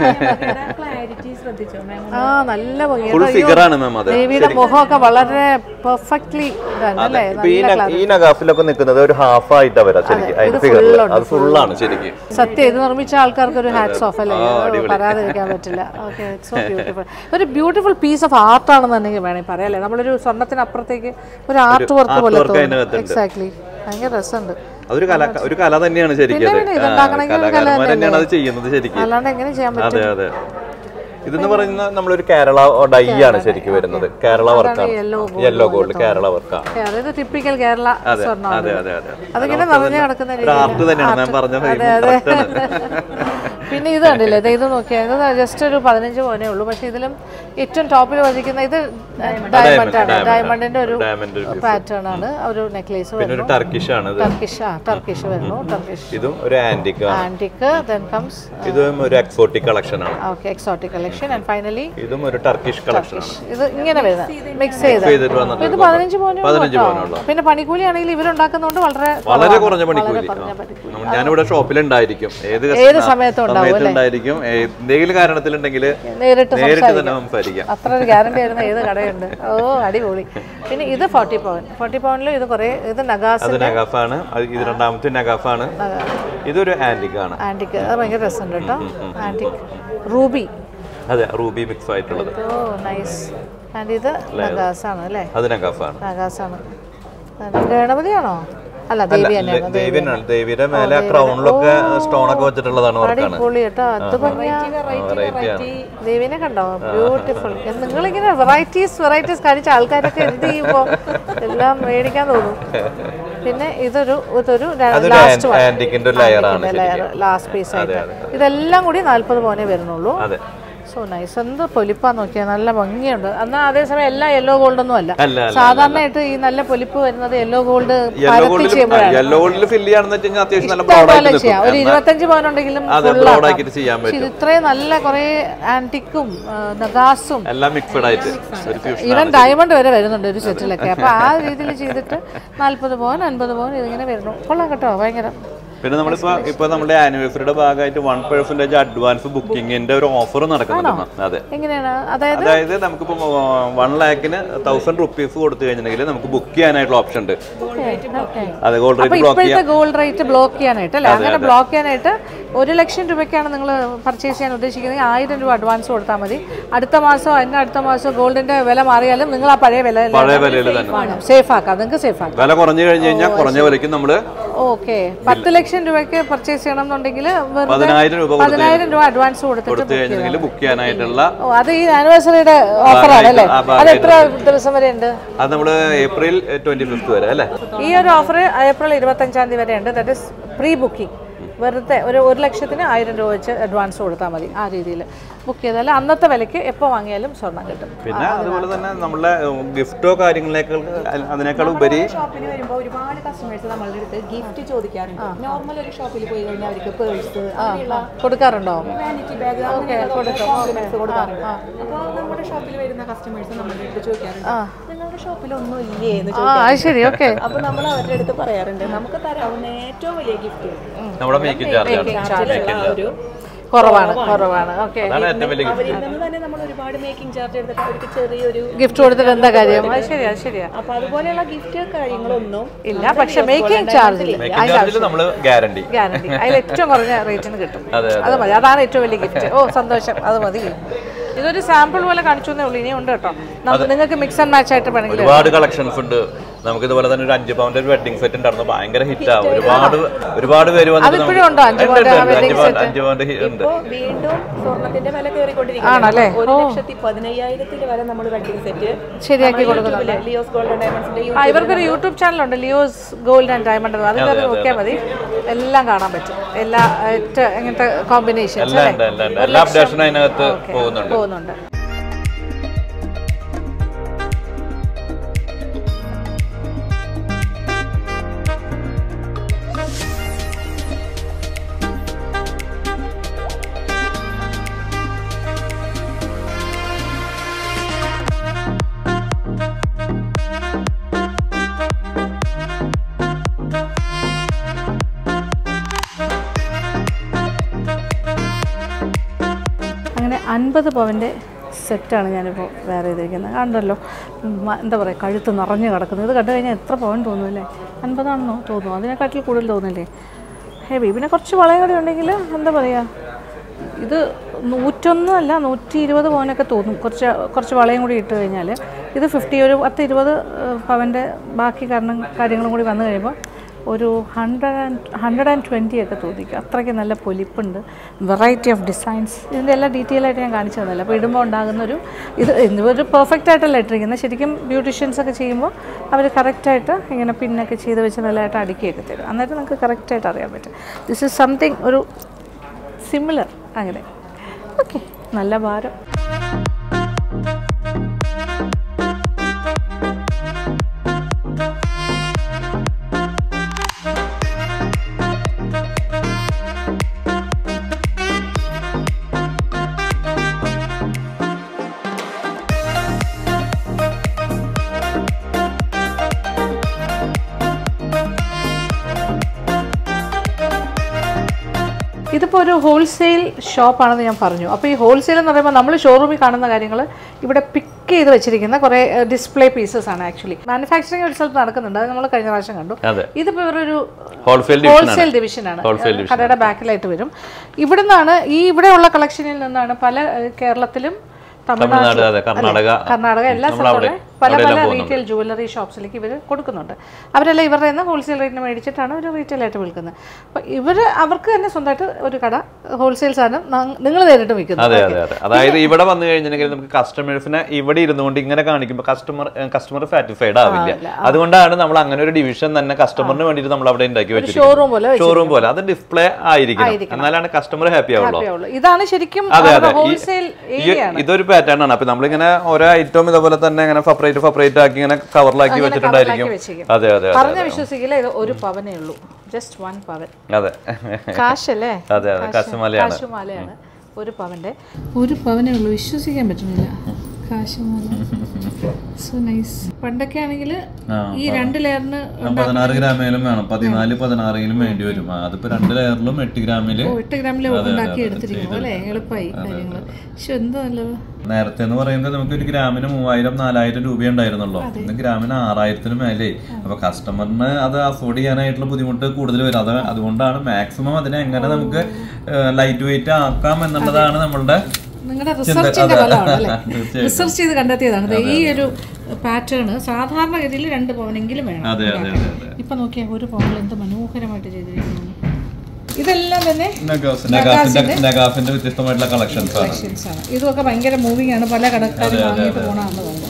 ആ നല്ല ദേവിയുടെ മുഖമൊക്കെ വളരെ പെർഫെക്റ്റ്ലി ഇതാണല്ലേ.
ഈ നഗാഫിലൊക്കെ നിൽക്കുന്നത് ഒരു ഹാഫ് ആയിട്ടാ വരാ ശരിക്കും, അത് ഫുള്ളാണ് ശരിക്കും.
സത്യം, ഇത് നിർമ്മിച്ച ആൾക്കാർക്ക് ഒരു ഹാറ്റ്സ് ഓഫ് അല്ലേ, പറയാതിരിക്കാൻ പറ്റില്ല. Okay, it's so beautiful. ഒരു ബ്യൂട്ടിഫുൾ പീസ് ഓഫ് ആർട്ട് ആണെന്നുണ്ടെങ്കിൽ വേണമെങ്കിൽ പറയാല്ലേ. നമ്മളൊരു സ്വർണ്ണത്തിനപ്പുറത്തേക്ക് ഒരു ആർട്ട് വർക്ക് പോലെ തോന്നും. എക്സാക്ട്ലി, ഭയങ്കര രസമുണ്ട്.
ഒരു കല തന്നെയാണ് ശരിക്കും, കലാകാരന്മാർ തന്നെയാണ് അത് ചെയ്യുന്നത് ശരിക്കും.
അല്ലാണ്ട് എങ്ങനെ ചെയ്യാൻ പറ്റും?
അതെ അതെ. ഇതെന്ന് പറയുന്ന നമ്മളൊരു കേരള ഡൈ ആണ് ശരിക്കും വരുന്നത്, കേരള വർക്കാണ്, യെല്ലോ ഗോൾഡ് കേരള വർക്കാണ്.
അതായത് ടിപ്പിക്കൽ കേരള സ്വർണ്ണം.
അതെ അതെ അതെ,
അതിങ്ങനെ നിറഞ്ഞു കിടക്കുന്ന
ആർട്ട് തന്നെയാണ് ഞാൻ പറഞ്ഞത്.
പിന്നെ ഇത് കണ്ടില്ലേ, ഇത് നോക്കിയാൽ ഇത് ജസ്റ്റ് ഒരു 15 പവനേ ഉള്ളൂ. പക്ഷെ ഇതിലും ഏറ്റവും ടോപ്പിൽ വധിക്കുന്ന ഇത് ഡയമണ്ട് ആണ്. ഡയമണ്ടിന്റെ ഒരു പാറ്റേൺ ആണ്, ഒരു നെക്ലേസ് വരുന്നു.
ടർക്കിഷ് ആണ്,
ടർക്കിഷ് വരുന്നു. ടർക്കിഷ്,
ഇതും ഒരു ആന്റിക് ആണ്.
ആന്റിക്, then comes
ഇതും ഒരു എക്സോട്ടിക് കളക്ഷൻ ആണ്.
Okay, exotic collection. And finally
ഇതും ഒരു ടർക്കിഷ് കളക്ഷൻ ആണ്.
ഇത് ഇങ്ങനെ വരുന്നത് മിക്സ് ചെയ്തിട്ട് ഇത് 15 പവനുള്ളൂ. പിന്നെ പണിക്കൂലി ആണെങ്കിൽ ഇവരുണ്ടാക്കുന്നതുകൊണ്ട് വളരെ കുറഞ്ഞ പണിക്കൂലി.
ഞാനിവിടെ ഷോപ്പിലുണ്ടായിരിക്കും,
ഏത് സമയത്തും
ഉണ്ടായിരിക്കും. എന്തെങ്കിലും കാരണത്തിലുണ്ടെങ്കിൽ നേരിട്ട് തന്നെ സംസാരിക്കാം.
അത്ര ഒരു ഗ്യാരണ്ടി ആയിരുന്നു ഏത് കടയുണ്ട്. ഓ, അടിപൊളി. പിന്നെ ഇത് 40 പവൻ. 40 പവനിലും ഇത് കുറെ, ഇത്
നഗാഫാണ്. ഇത് രണ്ടാമത്തെ നഗാഫാണ്. ഇതൊരു ആന്റിക് ആണ്.
ആന്റിക്, അത് ഭയങ്കര രസമുണ്ട് കേട്ടോ. Antique ruby.
അതെ, റൂബി മിക്സ് ആയിട്ടുള്ളത്.
ഓ, നൈസ്. ആൻഡ് ഇത് നഗാസാണ് അല്ലേ?
അത് നഗാഫാണ്.
നഗാസാണ്. ഗണപതിയാണോ? അല്ല, ദേവി തന്നെയാണ്.
ദേവിയുടെ മേലെ ക്രൗണിലൊക്കെ സ്റ്റോൺ ഒക്കെ വെച്ചിട്ടുള്ളതാണ്.
അടിപൊളി കേട്ടോ. അത് ദേവിനെ കണ്ടോ, ബ്യൂട്ടിഫുൾ. നിങ്ങളിങ്ങനെ വെറൈറ്റീസ് കാണിച്ച ആൾക്കാരൊക്കെ എന്ത് ചെയ്യുമ്പോ എല്ലാം മേടിക്കാൻ തോന്നും. പിന്നെ ഇതൊരു ലാസ്റ്റ് പീസ് ആയിട്ട് ഇതെല്ലാം കൂടി 40 പവനേ വരുന്നുള്ളൂ. So nice. എന്ത് പൊലിപ്പാ നോക്കിയാൽ, നല്ല ഭംഗിയുണ്ട്. എന്നാൽ അതേസമയം എല്ലാം യെല്ലോ ഗോൾഡ് ഒന്നും അല്ല. സാധാരണയായിട്ട് ഈ നല്ല പൊലിപ്പ് വരുന്നത് യെല്ലോ ഗോൾഡ് ചെയ്യാം. ഒരു 25 പവനുണ്ടെങ്കിലും ഇത് ഇത്രയും നല്ല കുറെ ആന്റിക്കും നഗാസും ഈവൻ ഡയമണ്ട് വരെ വരുന്നുണ്ട് ഒരു സെറ്റിലൊക്കെ. അപ്പൊ ആ രീതിയിൽ ചെയ്തിട്ട് 40 പവൻ 50 പവൻ ഇതിങ്ങനെ വരുന്നു. കൊള്ളാം കേട്ടോ, ഭയങ്കര.
പിന്നെ നമ്മളിപ്പോ നമ്മുടെ ആനിവേഴ്സറിയുടെ ഭാഗമായിട്ട് 1% അഡ്വാൻസ് ബുക്കിംഗിന്റെ ഒരു ഓഫർ നടക്കുന്നുണ്ട്. അതെ,
എങ്ങനെയാണ്?
അതായത് നമുക്കിപ്പോ 1 lakhന് 1000 rupees കൊടുത്തു കഴിഞ്ഞിട്ടുണ്ടെങ്കിൽ നമുക്ക് ബുക്ക് ചെയ്യാനായിട്ടുള്ള ഓപ്ഷൻ ഉണ്ട്. അതെ, ഗോൾഡ്
റേറ്റ് ബ്ലോക്ക് ചെയ്യാനായിട്ട് അല്ലേ? അങ്ങനെ ബ്ലോക്ക് ചെയ്യാനായിട്ട് 1 ലക്ഷം രൂപയ്ക്കാണ് നിങ്ങൾ പർച്ചേസ് ചെയ്യാൻ ഉദ്ദേശിക്കുന്നത്. 1000 രൂപ അഡ്വാൻസ് കൊടുത്താൽ മതി. അടുത്ത മാസം അടുത്ത മാസം ഗോൾഡിന്റെ വില മാറിയാലും നിങ്ങൾ ആ പഴയ വിലയിൽ തന്നെ സേഫ് ആക്കാം. നിങ്ങൾക്ക് സേഫ് ആക്കാം.
വില കുറഞ്ഞു കഴിഞ്ഞു കഴിഞ്ഞാൽ കുറഞ്ഞ വിലയ്ക്ക് നമ്മള്
ഓക്കെ 10 ലക്ഷം രൂപയ്ക്ക് പർച്ചേസ് ചെയ്യണം എന്നുണ്ടെങ്കിൽ 10,000 രൂപ അഡ്വാൻസ് കൊടുത്തിട്ട്
ബുക്ക് ചെയ്യാനായിട്ടുള്ള.
അത് ഈ ആനിവേഴ്സറിയുടെ ഓഫറാണ് അല്ലേ? അത് എത്ര ദിവസം വരെ ഉണ്ട്?
അത് നമ്മള് April 25th വരെ അല്ലേ?
ഈ ഒരു ഓഫർ April 25 വരെ ഉണ്ട്. That is pre booking. വെറുതെ ഒരു 1 ലക്ഷത്തിന് 1000 രൂപ വെച്ച് അഡ്വാൻസ് കൊടുത്താൽ മതി. ആ രീതിയിൽ ബുക്ക് ചെയ്താൽ അന്നത്തെ വിലയ്ക്ക് എപ്പോൾ വാങ്ങിയാലും സ്വർണ്ണം കിട്ടും.
പിന്നെ അതുപോലെ തന്നെ നമ്മുടെ ഗിഫ്റ്റോ കാര്യങ്ങളേക്കാൾ അതിനേക്കാൾ ഉപരി
ഷോപ്പിൽ വരുമ്പോൾ ഒരുപാട് കസ്റ്റമേഴ്സ് നമ്മളുടെ അടുത്ത് ഗിഫ്റ്റ് ചോദിക്കാറുണ്ട്. നോർമൽ ഒരു ഷോപ്പിൽ പോയി കഴിഞ്ഞാൽ അവർക്ക് പേഴ്സ്
കൊടുക്കാറുണ്ടോ?
വാനിറ്റി ബാഗ് കൊടുക്കാറുണ്ട്. അപ്പോൾ നമ്മുടെ ഷോപ്പിൽ വരുന്ന കസ്റ്റമേഴ്സ് നമ്മുടെ അടുത്ത് ചോദിക്കാറുണ്ട്, നിങ്ങളുടെ ഷോപ്പിൽ ഒന്നും ഇല്ലേ എന്ന് ചോദിക്കാറുണ്ട്.
ശരി, ഓക്കെ.
അപ്പോൾ നമ്മൾ അവരുടെ അടുത്ത് പറയാറുണ്ട്, നമുക്ക് തരാവുന്ന ഏറ്റവും വലിയ ഗിഫ്റ്റ്
നമ്മുടെ മേക്കിംഗ് ചാർജ്
ഒരു
കുറവാണ്. ഓക്കെ,
അവരിൽ നിന്ന് തന്നെ നമ്മൾ ഒരുപാട് മേക്കിംഗ് ചാർജ് എടുത്തിട്ട് അവർക്ക് ചെറിയൊരു
ഗിഫ്റ്റ് കൊടുത്തിട്ട് എന്താ കാര്യം? ശരിയാ.
അപ്പൊ അതുപോലെയുള്ള ഗിഫ്റ്റ് കാര്യങ്ങളൊന്നും
ഇല്ല. പക്ഷെ മേക്കിംഗ് ചാർജ്
ഗ്യാരണ്ടി
അതിൽ ഏറ്റവും കുറഞ്ഞ റേറ്റിന് കിട്ടും. അത് മതി, അതാണ് ഏറ്റവും വലിയ ഗിഫ്റ്റ്. ഓ, സന്തോഷം, അത് മതി. ഇതൊരു സാമ്പിൾ പോലെ കാണിച്ചു എന്നേ ഉള്ളൂ. ഇനി ഉണ്ട് കേട്ടോ. നിങ്ങൾക്ക് മിക്സ് ആൻഡ് മാച്ച് ആയിട്ട് വേണമെങ്കിൽ
ഒരുപാട് കളക്ഷൻസ് ഉണ്ട്. നമുക്ക് ഇതുപോലെ തന്നെ ഒരു 5 പൗണ്ട് വെഡിങ് സെറ്റ് ഉണ്ടായിരുന്നു, ഭയങ്കര ഹിറ്റ് ആവും. ഒരുപാട് പേര്
വന്നിട്ട് 5
പൗണ്ട് ഉണ്ട്.
വീണ്ടും സ്വർണത്തിന്റെ വില കയറിക്കൊണ്ടിരിക്കുകയാണ്. 1,15,000 വരെ നമ്മൾ വെഡിങ് സെറ്റ് ശരിയാക്കി കൊടുക്കുന്നുണ്ട്. ലിയോസ് ഗോൾഡ് ആൻഡ് ഡയമണ്ട്സിന്റെ
ഇവർക്കൊരു യൂട്യൂബ് ചാനലുണ്ട്, ലിയോസ് ഗോൾഡ് ആൻഡ് ഡയമണ്ട്. അതിൽ നോക്കിയാൽ മതി, എല്ലാം കാണാൻ പറ്റും. എല്ലാ എങ്ങനത്തെ കോമ്പിനേഷൻസ്
എല്ലാ അപ്ഡേഷനും അതിനകത്ത് പോകുന്നുണ്ട്.
50 പവൻ്റെ സെറ്റാണ് ഞാനിപ്പോൾ വേറെ ചെയ്തിരിക്കുന്നത്. കണ്ടല്ലോ, എന്താ പറയുക, കഴുത്ത് നിറഞ്ഞ് കിടക്കുന്നത്. ഇത് കണ്ടു കഴിഞ്ഞാൽ എത്ര പവൻ തോന്നുമല്ലേ? 50 ആണെന്നോ തോന്നുന്നു, അതിനെക്കാട്ടിൽ കൂടുതൽ തോന്നില്ലേ? ഹെവി. പിന്നെ കുറച്ച് വളയും കൂടി ഉണ്ടെങ്കിൽ എന്താ പറയുക, ഇത് 101 അല്ല 120 പവനൊക്കെ തോന്നും, കുറച്ച് വളയും കൂടി ഇട്ട് കഴിഞ്ഞാൽ. ഇത് 50, ഒരു 10-20 പവൻ്റെ ബാക്കി കാര്യങ്ങളും കൂടി വന്നു കഴിയുമ്പോൾ ഒരു 120 ഒക്കെ തോന്നിക്കും. അത്രയ്ക്ക് നല്ല പൊലിപ്പുണ്ട്, വെറൈറ്റി ഓഫ് ഡിസൈൻസ്. ഇതിൻ്റെ എല്ലാം ഡീറ്റെയിൽ ആയിട്ട് ഞാൻ കാണിച്ചു തന്നില്ല. അപ്പോൾ ഇടുമ്പോൾ ഉണ്ടാകുന്നൊരു ഒരു പെർഫെക്റ്റ് ആയിട്ടല്ല ഇട്ടിരിക്കുന്നത്. ശരിക്കും ബ്യൂട്ടീഷ്യൻസ് ഒക്കെ ചെയ്യുമ്പോൾ അവർ കറക്റ്റായിട്ട് ഇങ്ങനെ പിന്നൊക്കെ ചെയ്ത് വെച്ച് നല്ലതായിട്ട് അടുക്കിയൊക്കെ തരും. അന്നേരം നമുക്ക് കറക്റ്റായിട്ട് അറിയാൻ പറ്റും ദിസ് ഈസ് സംതിങ് ഒരു സിമിലർ അങ്ങനെ. ഓക്കെ, നല്ല ഭാരം. ഇതിപ്പോൾ ഒരു ഹോൾസെയിൽ ഷോപ്പാണെന്ന് ഞാൻ പറഞ്ഞു. അപ്പോൾ ഈ ഹോൾസെയിൽ എന്ന് പറയുമ്പോൾ നമ്മൾ ഷോറൂമിൽ കാണുന്ന കാര്യങ്ങൾ ഇവിടെ പിക്ക് ചെയ്ത് വെച്ചിരിക്കുന്ന കുറേ ഡിസ്പ്ലേ പീസസ് ആണ്. ആക്ച്വലി മാനുഫാക്ചറിങ് ഒരു സ്ഥലത്ത് നടക്കുന്നുണ്ട്, അത് നമ്മൾ കഴിഞ്ഞ പ്രാവശ്യം കണ്ടു. ഇതിപ്പോൾ ഇവരൊരു ഹോൾസെയിൽ ഡിവിഷനാണ്, കടയുടെ ബാക്കിലായിട്ട് വരും. ഇവിടുന്നാണ് ഇവിടെയുള്ള കളക്ഷനിൽ നിന്നാണ് പല കേരളത്തിലും തമിഴ്നാട്, കർണാടക എല്ലാ സ്ഥലത്തും പല റീറ്റെയിൽ ജുവല്ലറി ഷോപ്സിലേക്ക് ഇവർ കൊടുക്കുന്നുണ്ട്. അവരെല്ലാം ഇവരുടെ നിന്ന് ഹോൾസെയിൽ റേറ്റിന് മേടിച്ചിട്ടാണ് ഒരു റീറ്റെയിലായിട്ട് വിൽക്കുന്നത്. അപ്പോൾ അവർക്ക് തന്നെ സ്വന്തമായിട്ട് ഒരു കട ഹോൾസെയിൽ സാധനം നിങ്ങൾ നേരിട്ട് വിൽക്കുന്നത്.
അതെ അതെ അതെ. അതായത് ഇവിടെ വന്നു കഴിഞ്ഞിട്ടുണ്ടെങ്കിൽ നമുക്ക് കസ്റ്റമേഴ്സിനെ ഇവിടെ ഇരുന്നുകൊണ്ട് ഇങ്ങനെ കാണിക്കുമ്പോൾ കസ്റ്റമർ സാറ്റിസ്ഫൈഡ് ആവില്ല. അതുകൊണ്ടാണ് നമ്മൾ അങ്ങനെ ഒരു ഡിവിഷൻ തന്നെ കസ്റ്റമറിന് വേണ്ടിയിട്ട് നമ്മൾ അവിടെ ഉണ്ടാക്കി വെച്ചിരിക്കുന്നത്. ഷോറൂം പോലെ അത് ഡിസ്പ്ലേ ആയിരിക്കും, എന്നാലാണ് കസ്റ്റമർ ഹാപ്പി ആവുള്ളൂ.
ഇതാണ് ശരിക്കും ഹോൾസെയിൽ ഏരിയ.
ഇതൊരു പാറ്റേൺ ആണ്. അപ്പൊ നമ്മളിങ്ങനെ ഓരോ ഐറ്റം ഇതുപോലെ തന്നെ ഇങ്ങനെ സെപ്പറേറ്റ് ആക്കി ഇങ്ങനെ കവറിലാക്കി വെച്ചിട്ടുണ്ടായിരിക്കും. അതെ അതെ,
പറഞ്ഞ വിശ്വസിക്കില്ല, ഇത് 1 പവനേ ഉള്ളൂ, ജസ്റ്റ് 1 പവൻ.
അതെ,
കാശല്ലേ?
അതെ അതെ, കാശുമാലയാണ്.
1 പവന്റെ 1 പവനേ ഉള്ളൂ, വിശ്വസിക്കാൻ പറ്റുന്നില്ല. കാശുമാല, സോ നൈസ്. പണ്ടൊക്കെ ആണെങ്കിൽ ഈ 2 ലെയറിന്
16 ഗ്രാമിലും വേണം, 14-16 വേണ്ടി വരും. അതിപ്പോ 2 ലെയറിലും 8 ഗ്രാമില്
ഉണ്ടാക്കി എടുത്തിരിക്കും അല്ലേ? എളുപ്പമായി കാര്യങ്ങൾ. പക്ഷെ എന്താ നല്ലത്.
നേരത്തെ എന്ന് പറയുന്നത് നമുക്ക് ഒരു ഗ്രാമിന് 3000-4000 രൂപ ഉണ്ടായിരുന്നല്ലോ, ഇന്ന് ഗ്രാമിന് 6000-ന് മേലെ. അപ്പൊ കസ്റ്റമറിന് അത് അഫോർഡ് ചെയ്യാനായിട്ടുള്ള ബുദ്ധിമുട്ട് കൂടുതൽ വരും. അതുകൊണ്ടാണ് മാക്സിമം അതിനെ എങ്ങനെ നമുക്ക് ലൈറ്റ് വെയിറ്റ് ആക്കാം എന്നുള്ളതാണ് നമ്മളുടെ
നിങ്ങളുടെ റിസർച്ചിന്റെ ഫലമാണ് അല്ലേ? റിസർച്ച് ചെയ്ത് കണ്ടെത്തിയതാണ് ഈ ഒരു പാറ്റേൺ. സാധാരണഗതിയിൽ 2 പവനെങ്കിലും വേണം. ഇപ്പൊ നോക്കിയാൽ 1 പവനിൽ എന്ത് മനോഹരമായിട്ട് ചെയ്തിരിക്കുന്നു. ഇതെല്ലാം തന്നെ
നഗാഫിന്റെ വ്യത്യസ്തമായിട്ടുള്ള കളക്ഷൻസ്
ആണ്. ഇതൊക്കെ ഭയങ്കര മൂവിങ് ആണ്, പല കടക്കാരും വാങ്ങിയിട്ട് പോകണമെന്ന് തോന്നുന്നു.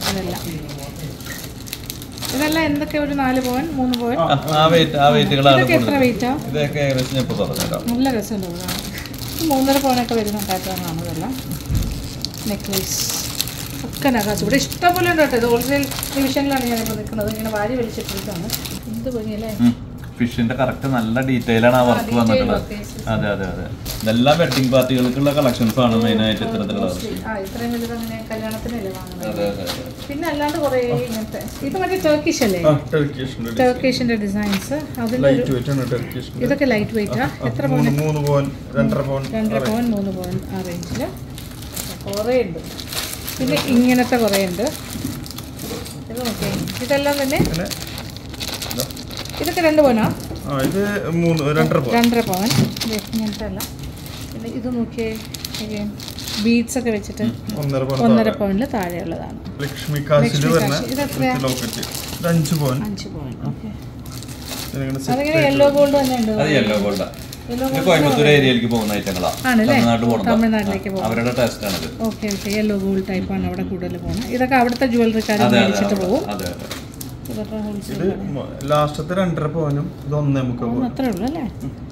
ഇതെല്ലാം എന്തൊക്കെ ഒരു 4 പവൻ 3 പവൻ എത്ര വെയിറ്റാ? നല്ല രസമുണ്ട്. 3.5 പവനൊക്കെ വരുന്ന പാറ്റേണാണ് ഇതെല്ലാം. നെക്ലേസ് ഒക്കെ നഗാസ് ഇവിടെ ഇഷ്ടംപോലെ ഉണ്ട് കേട്ടോ. ഇത് ഹോൾസെയിൽ ഡിവിഷനിലാണ് ഞാനിപ്പോൾ നിൽക്കുന്നത്. ഇങ്ങനെ വാരി വലിച്ചിട്ടിട്ടാണ്. എന്ത് ഭംഗിയല്ലേ?
ഫിഷിന്റെ കറക്റ്റ് നല്ല ഡീറ്റെയിൽ ആണ് ആ വർക്ക് വന്നിട്ടുള്ളത്. അതെ അതെ അതെ, ഇതെല്ലാം വെഡിങ് പാർട്ടികൾക്കുള്ള കളക്ഷൻസ് ആണ് മെയിൻ ആയിട്ട് ഇത്തരത്തിലുള്ളത്.
ഇത്രയും വലുത് അങ്ങനെ കല്യാണത്തിനല്ലേ വാങ്ങുന്നത്. പിന്നെ അല്ലാണ്ട് കുറേ ഇങ്ങനത്തെ ഇത് മറ്റേ ടർക്കിഷ് അല്ലേ? ടർക്കിഷിന്റെ ഡിസൈൻസ്. ഇതൊക്കെ ലൈറ്റ് വെയിറ്റാ. എത്ര പവൻ? 2.5 പവൻ 3 പവൻ ആ റേഞ്ചിൽ കുറേ ഉണ്ട്. പിന്നെ ഇങ്ങനത്തെ കുറേ ഉണ്ട്. ഇത് നോക്കിയേ, ഇതെല്ലാം തന്നെ ഇതൊക്കെ 2 പവനാ?
ഇത് 2.5 പവൻ.
ഇങ്ങനത്തെ അല്ല. പിന്നെ ഇത് നോക്കിയേ, ബീഡ്സ് ഒക്കെ വെച്ചിട്ട് 1.5 പവനിൽ താഴെയുള്ളതാണ്. ഇത് എത്രയാ?
5 പവൻ.
ഓക്കെ. അതിങ്ങനെ യെല്ലോ ഗോൾഡ് തന്നെ ഉണ്ട്.
കോയമ്പത്തൂർ ഏരിയയിലേക്ക് പോകുന്ന ഐറ്റങ്ങളാണ്,
തമിഴ്നാട്ടിലേക്ക് പോകും.
അവരുടെ ടെസ്റ്റ് ആണ്.
ഓക്കെ ഓക്കെ, യെല്ലോ ഗോൾഡ് ടൈപ്പാണ് അവിടെ കൂടുതൽ പോകുന്നത്. ഇതൊക്കെ അവിടുത്തെ ജ്വല്ലറിക്കാരെ മേടിച്ചിട്ട് പോകും.
ലാസ്റ്റത്തെ 2.5 പവനും ഇത് 1.25
അത്രേ ഉള്ളൂ അല്ലേ?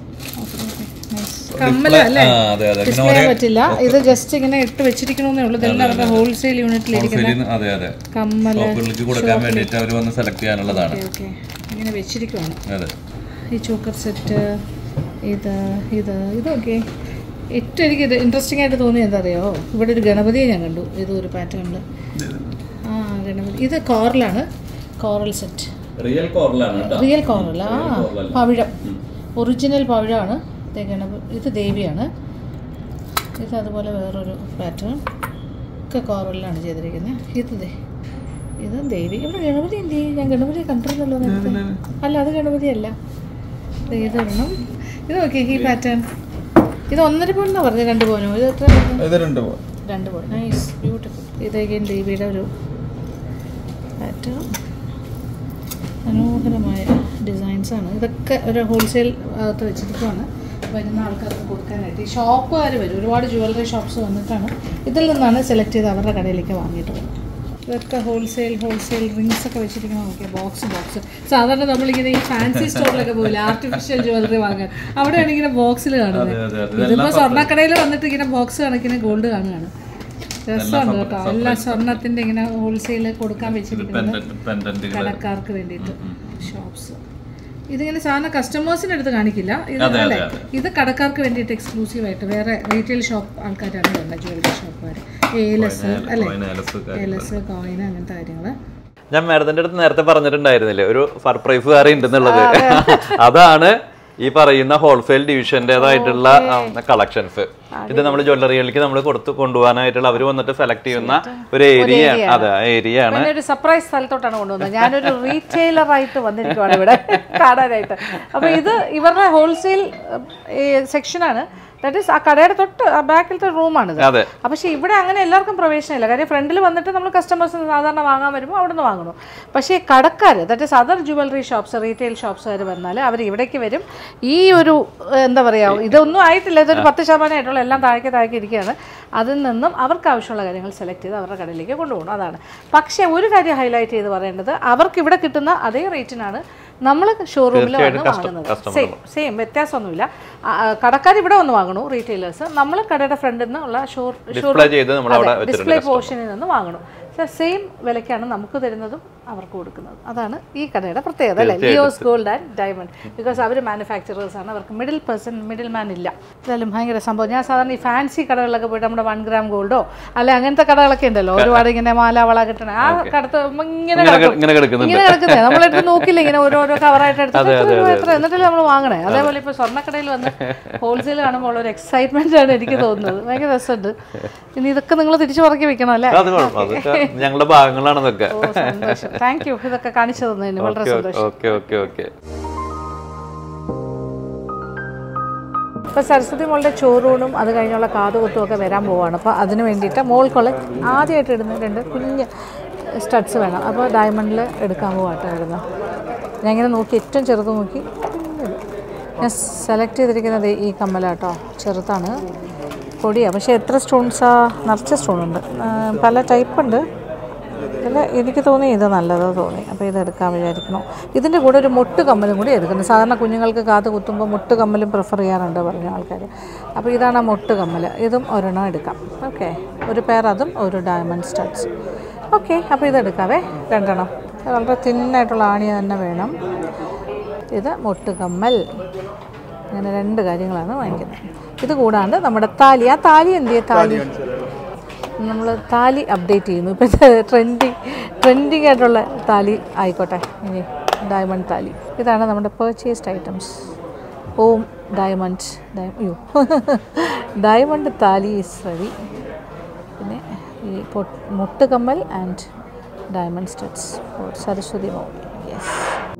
കമ്മലല്ലേ? ഡിസ്പ്ലേ പറ്റില്ല. ഇത് ജസ്റ്റ് ഇങ്ങനെ ഇട്ട് വെച്ചിരിക്കണമെന്നേ ഉള്ളൂ. ഇതെല്ലാം അവരുടെ ഹോൾസെയിൽ യൂണിറ്റിലിരിക്കുന്ന കമ്മല്
സെലക്ട് ചെയ്യാനുള്ളതാണ്.
ഇങ്ങനെ വെച്ചിരിക്കുവാണ്. ഈ ചോക്കർ സെറ്റ്, ഇതൊക്കെ ഏറ്റവും എനിക്ക് ഇത് ഇൻട്രസ്റ്റിംഗ് ആയിട്ട് തോന്നിയത് എന്താ അറിയോ? ഇവിടെ ഒരു ഗണപതിയെ ഞാൻ കണ്ടു. ഇതൊരു പാറ്റേണിൽ. ഗണപതി. ഇത് കോറലാണ്, കോറൽ സെറ്റ്. Real coral. പവിഴം, ഒറിജിനൽ പവിഴമാണ്. ഇത് ദേവിയാണ്. ഇത് അതുപോലെ വേറൊരു പാറ്റേൺ ഒക്കെ കോറലിലാണ് ചെയ്തിരിക്കുന്നത്. ഇത് ദേവി. ഇവിടെ ഗണപതി എന്ത് ചെയ്യും? ഞാൻ ഗണപതി കണ്ടിരുന്നല്ലോ നേരത്തെ. അല്ല, അത് ഗണപതിയല്ല. ഇതൊരെണ്ണം. ഇത് നോക്കി ഈ പാറ്റേൺ. ഇത് 1.5 പവനാണ് പറഞ്ഞത്. 2 പവനോ? ഇത് എത്ര? 2 പവൻ. Nice, beautiful. ഇതൊക്കെ ദേവിയുടെ ഒരു പാറ്റേൺ. മനോഹരമായ ഡിസൈൻസാണ്. ഇതൊക്കെ ഒരു ഹോൾസെയിൽ അകത്ത് വെച്ചിട്ടാണ് വരുന്ന ആൾക്കാർക്ക് കൊടുക്കാനായിട്ട്. ഈ ഷോപ്പുകാർ വരും, ഒരുപാട് ജ്വല്ലറി ഷോപ്സ് വന്നിട്ടാണ് ഇതിൽ നിന്നാണ് സെലക്ട് ചെയ്ത് അവരുടെ കടയിലേക്ക് വാങ്ങിയിട്ടുള്ളത്. ഇതൊക്കെ ഹോൾസെയിൽ റിങ്സ് ഒക്കെ വെച്ചിരിക്കണം. നോക്കിയ ബോക്സ്. സാധാരണ നമ്മളിങ്ങനെ ഈ ഫാൻസി സ്റ്റോറിലൊക്കെ പോകില്ല ആർട്ടിഫിഷ്യൽ ജ്വല്ലറി വാങ്ങാൻ, അവിടെയാണ് ഇങ്ങനെ ബോക്സിൽ കാണുന്നത്. ഇതിപ്പോൾ സ്വർണ്ണക്കടയിൽ വന്നിട്ട് ഇങ്ങനെ ബോക്സ് കണക്കിന് ഗോൾഡ് കാണുകയാണ്. രസമുണ്ട് കേട്ടോ. എല്ലാ സ്വർണ്ണത്തിൻ്റെ ഇങ്ങനെ ഹോൾസെയിൽ കൊടുക്കാൻ വെച്ചിരിക്കുന്നത് കടക്കാർക്ക് വേണ്ടിയിട്ട് ഷോപ്സ്. ഇതിങ്ങനെ സാധാരണ കസ്റ്റമേഴ്സിൻ്റെ അടുത്ത് കാണിക്കില്ല. ഇതല്ലേ, ഇത് കടക്കാർക്ക് വേണ്ടിയിട്ട് എക്സ്ക്ലൂസീവായിട്ട് വേറെ റീറ്റെയിൽ ഷോപ്പ് ആൾക്കാരാണ് വരുന്നത്, ജ്വല്ലറി ഷോപ്പുകാർ. ഏലസ് അല്ലേ, ഏലസ്, കോയിൻ, അങ്ങനത്തെ കാര്യങ്ങൾ.
ഞാൻ മാഡത്തിന്റെ അടുത്ത് നേരത്തെ പറഞ്ഞിട്ടുണ്ടായിരുന്നില്ലേ ഒരു സർപ്രൈസ് വേറെ ഉണ്ടെന്നുള്ളത്. അതാണ് ഈ പറയുന്ന ഹോൾസെയിൽ ഡിവിഷൻ്റെതായിട്ടുള്ള കളക്ഷൻസ്. ഇത് നമ്മൾ ജ്വല്ലറികളിലേക്ക് നമ്മൾ കൊണ്ടുപോകാനായിട്ടുള്ള അവർ വന്നിട്ട് സെലക്ട് ചെയ്യുന്ന ഒരു ഏരിയ. അതെ, ഏരിയ ആണ്.
ഒരു സർപ്രൈസ് സ്ഥലത്തോട്ടാണ് കൊണ്ടുവന്നത്. ഞാനൊരു റീറ്റെയിലറായിട്ട് വന്നിരിക്കുവാണ് ഇവിടെ കാണാനായിട്ട്. അപ്പോൾ ഇത് ഇവരുടെ ഹോൾസെയിൽ സെക്ഷനാണ്. ദാറ്റ് ഈസ് ആ കടയുടെ തൊട്ട് ബാക്കിലത്തെ റൂമാണിത്. പക്ഷേ ഇവിടെ അങ്ങനെ എല്ലാവർക്കും പ്രവേശനമില്ല. കാര്യം ഫ്രണ്ടിൽ വന്നിട്ട് നമ്മൾ കസ്റ്റമേഴ്സ് സാധാരണ വാങ്ങാൻ വരുമ്പോൾ അവിടെ നിന്ന് വാങ്ങണം. പക്ഷേ കടക്കാർ, that is other jewellery shops, retail ഷോപ്സുകാർ വന്നാൽ അവർ ഇവിടേക്ക് വരും. ഈ ഒരു എന്താ പറയുക, ഇതൊന്നും ആയിട്ടില്ല, ഇതൊരു 10% ആയിട്ടുള്ള എല്ലാം താഴേക്ക് ഇരിക്കുകയാണ്. അതിൽ നിന്നും അവർക്ക് ആവശ്യമുള്ള കാര്യങ്ങൾ സെലക്ട് ചെയ്ത് അവരുടെ കടയിലേക്ക് കൊണ്ടുപോകണം. അതാണ്. പക്ഷേ ഒരു കാര്യം ഹൈലൈറ്റ് ചെയ്ത് പറയേണ്ടത്, അവർക്ക് ഇവിടെ കിട്ടുന്ന അതേ റേറ്റിനാണ് നമ്മൾ ഷോറൂമിൽ വന്ന് വാങ്ങുന്നത്. സെയിം വ്യത്യാസമൊന്നുമില്ല. കടക്കാർ ഇവിടെ വന്ന് വാങ്ങണു, റീറ്റെയിലേഴ്സ്. നമ്മൾ കടയുടെ ഫ്രണ്ടിൽ നിന്നുള്ള ഡിസ്പ്ലേ പോർഷനിൽ നിന്ന് വാങ്ങണം. സെയിം വിലയ്ക്കാണ് നമുക്ക് തരുന്നതും അവർക്ക് കൊടുക്കുന്നതും. അതാണ് ഈ കടയുടെ പ്രത്യേകത അല്ലേ, Leo's gold and diamond. Because അവർ മാനുഫാക്ചറേഴ്സ് ആണ്, അവർക്ക് മിഡിൽ മാൻ ഇല്ല. എന്തായാലും ഭയങ്കര സംഭവം. ഞാൻ സാധാരണ ഈ ഫാൻസി കടകളിലൊക്കെ പോയിട്ട് നമ്മുടെ 1 ഗ്രാം ഗോൾഡോ അല്ലെ അങ്ങനത്തെ കടകളൊക്കെ ഉണ്ടല്ലോ, ഒരുപാട് ഇങ്ങനെ മാല വള കിട്ടണ ആ കടത്ത് ഇങ്ങനെ കിടക്കുന്നത് നമ്മളെടുത്ത് നോക്കില്ല, ഇങ്ങനെ ഓരോരോ കവറായിട്ട് എടുത്തിട്ട് എത്ര എന്നിട്ടല്ലേ നമ്മൾ വാങ്ങണേ. അതേപോലെ ഇപ്പോൾ സ്വർണ്ണക്കടയിൽ വന്ന് ഹോൾസെയിൽ കാണുമ്പോൾ ഒരു എക്സൈറ്റ്മെന്റ് ആണ് എനിക്ക് തോന്നുന്നത്. ഭയങ്കര രസമുണ്ട്. ഇനി ഇതൊക്കെ നിങ്ങൾ തിരിച്ചു പറക്കി വെക്കണം അല്ലേ?
ഞങ്ങളുടെ ഭാഗങ്ങളാണ് ഇതൊക്കെ.
താങ്ക് യു, ഇതൊക്കെ കാണിച്ചു തന്നതിന് വളരെ സന്തോഷം. ഇപ്പോൾ സരസ്വതി മോളുടെ ചോറൂണും അത് കഴിഞ്ഞുള്ള കാതുകുത്തും ഒക്കെ വരാൻ പോവുകയാണ്. അപ്പോൾ അതിന് വേണ്ടിയിട്ട് മോൾക്കുള്ള ആദ്യമായിട്ട് ഇടുന്ന 2 കുഞ്ഞ് സ്റ്റഡ്സ് വേണം. അപ്പോൾ ഡയമണ്ടിൽ എടുക്കാൻ പോവാട്ടോ ഇടുന്നത്. ഞാൻ ഇങ്ങനെ നോക്കി, ഏറ്റവും ചെറുത് നോക്കി ഞാൻ സെലക്ട് ചെയ്തിരിക്കുന്നത് ഈ കമ്മലാട്ടോ. ചെറുതാണ്, പൊടിയാണ്, പക്ഷേ എത്ര സ്റ്റോൺസാണ്, നിറച്ച സ്റ്റോണുണ്ട്, പല ടൈപ്പുണ്ട്. ഇതിൽ എനിക്ക് തോന്നി ഇത് നല്ലത് തോന്നി. അപ്പോൾ ഇതെടുക്കാൻ വിചാരിക്കണം. ഇതിൻ്റെ കൂടെ ഒരു മൊട്ട് കമ്മലും കൂടി എടുക്കുന്നത്. സാധാരണ കുഞ്ഞുങ്ങൾക്ക് കാത് കുത്തുമ്പോൾ മൊട്ട് കമ്മലും പ്രിഫർ ചെയ്യാറുണ്ട് പറഞ്ഞ ആൾക്കാർ. അപ്പോൾ ഇതാണ് ആ മൊട്ട് കമ്മൽ. ഇതും ഒരെണ്ണം എടുക്കാം. ഓക്കെ, ഒരു പെയർ അതും ഒരു ഡയമണ്ട് സ്റ്റഡ്സ്. ഓക്കെ, അപ്പോൾ ഇതെടുക്കാവേ 2 എണ്ണം. വളരെ തിന്നായിട്ടുള്ള ആണി തന്നെ വേണം. ഇത് മൊട്ട് കമ്മൽ. അങ്ങനെ 2 കാര്യങ്ങളാണ് വാങ്ങിക്കുന്നത്. ഇത് കൂടാണ്ട് നമ്മുടെ താലി. ആ താലി എന്ത് ചെയ്യും? താലി നമ്മൾ താലി അപ്ഡേറ്റ് ചെയ്യുന്നു. ഇപ്പോഴത്തെ ട്രെൻഡിങ് ആയിട്ടുള്ള താലി ആയിക്കോട്ടെ. ഇനി ഡയമണ്ട് താലി. ഇതാണ് നമ്മുടെ പർച്ചേസ്ഡ് ഐറ്റംസ്. ഓം ഡയമണ്ട് ഡയമണ്ട് താലി ഈസ് റെഡി. പിന്നെ ഈ മുട്ട് കമ്മൽ and diamond studs for Saraswati മോൾ. യെസ്.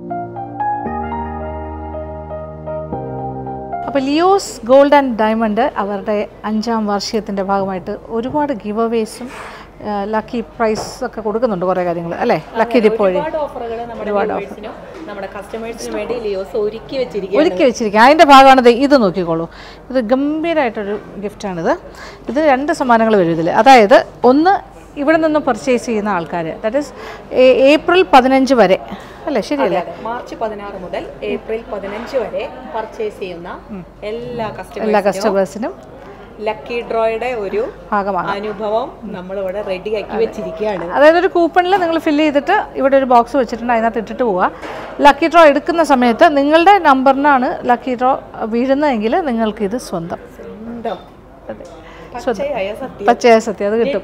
അപ്പോൾ ലിയോസ് ഗോൾഡ് ആൻഡ് ഡയമണ്ട് അവരുടെ 5ാം വാർഷികത്തിൻ്റെ ഭാഗമായിട്ട് ഒരുപാട് ഗിവ് അവേസും ലക്കി പ്രൈസ് ഒക്കെ കൊടുക്കുന്നുണ്ട്. കുറേ കാര്യങ്ങൾ അല്ലേ, ലക്കി ഡിപ്പോഴി ഒരുപാട് ഓഫർ
നമ്മുടെ കസ്റ്റമേഴ്സിന് വേണ്ടി ലിയോസ് ഒരുക്കി
വെച്ചിരിക്കുക. അതിൻ്റെ ഭാഗമാണ് ഇത് നോക്കിക്കോളൂ. ഇത് ഗംഭീരമായിട്ടൊരു ഗിഫ്റ്റാണിത്. ഇത് 2 സമ്മാനങ്ങൾ വരും ഇതിൽ. അതായത് ഒന്ന് ഇവിടെ നിന്ന് പർച്ചേസ് ചെയ്യുന്ന ആൾക്കാർ, ദാറ്റ് ഈസ് ഏപ്രിൽ 15 വരെ അല്ലേ, ശരിയല്ലേ?
മാർച്ച് 16 മുതൽ ഏപ്രിൽ 15 വരെ പർച്ചേസ് ചെയ്യുന്ന എല്ലാ
കസ്റ്റമേഴ്സിനും
ലക്കി ഡ്രോയുടെ ഒരു അനുഭവം നമ്മളിവിടെ റെഡി ആക്കി വെച്ചിരിക്കുകയാണ്.
അതായത് ഒരു കൂപ്പണിൽ നിങ്ങൾ ഫില്ല് ചെയ്തിട്ട് ഇവിടെ ഒരു ബോക്സ് വെച്ചിട്ടുണ്ട്, അതിനകത്ത് ഇട്ടിട്ട് പോവുക. ലക്കി ഡ്രോ എടുക്കുന്ന സമയത്ത് നിങ്ങളുടെ നമ്പറിനാണ് ലക്കി ഡ്രോ വീഴുന്നതെങ്കിൽ നിങ്ങൾക്കിത് സ്വന്തം.
അതെ,
പച്ചയായ സത്യം അത് കിട്ടും.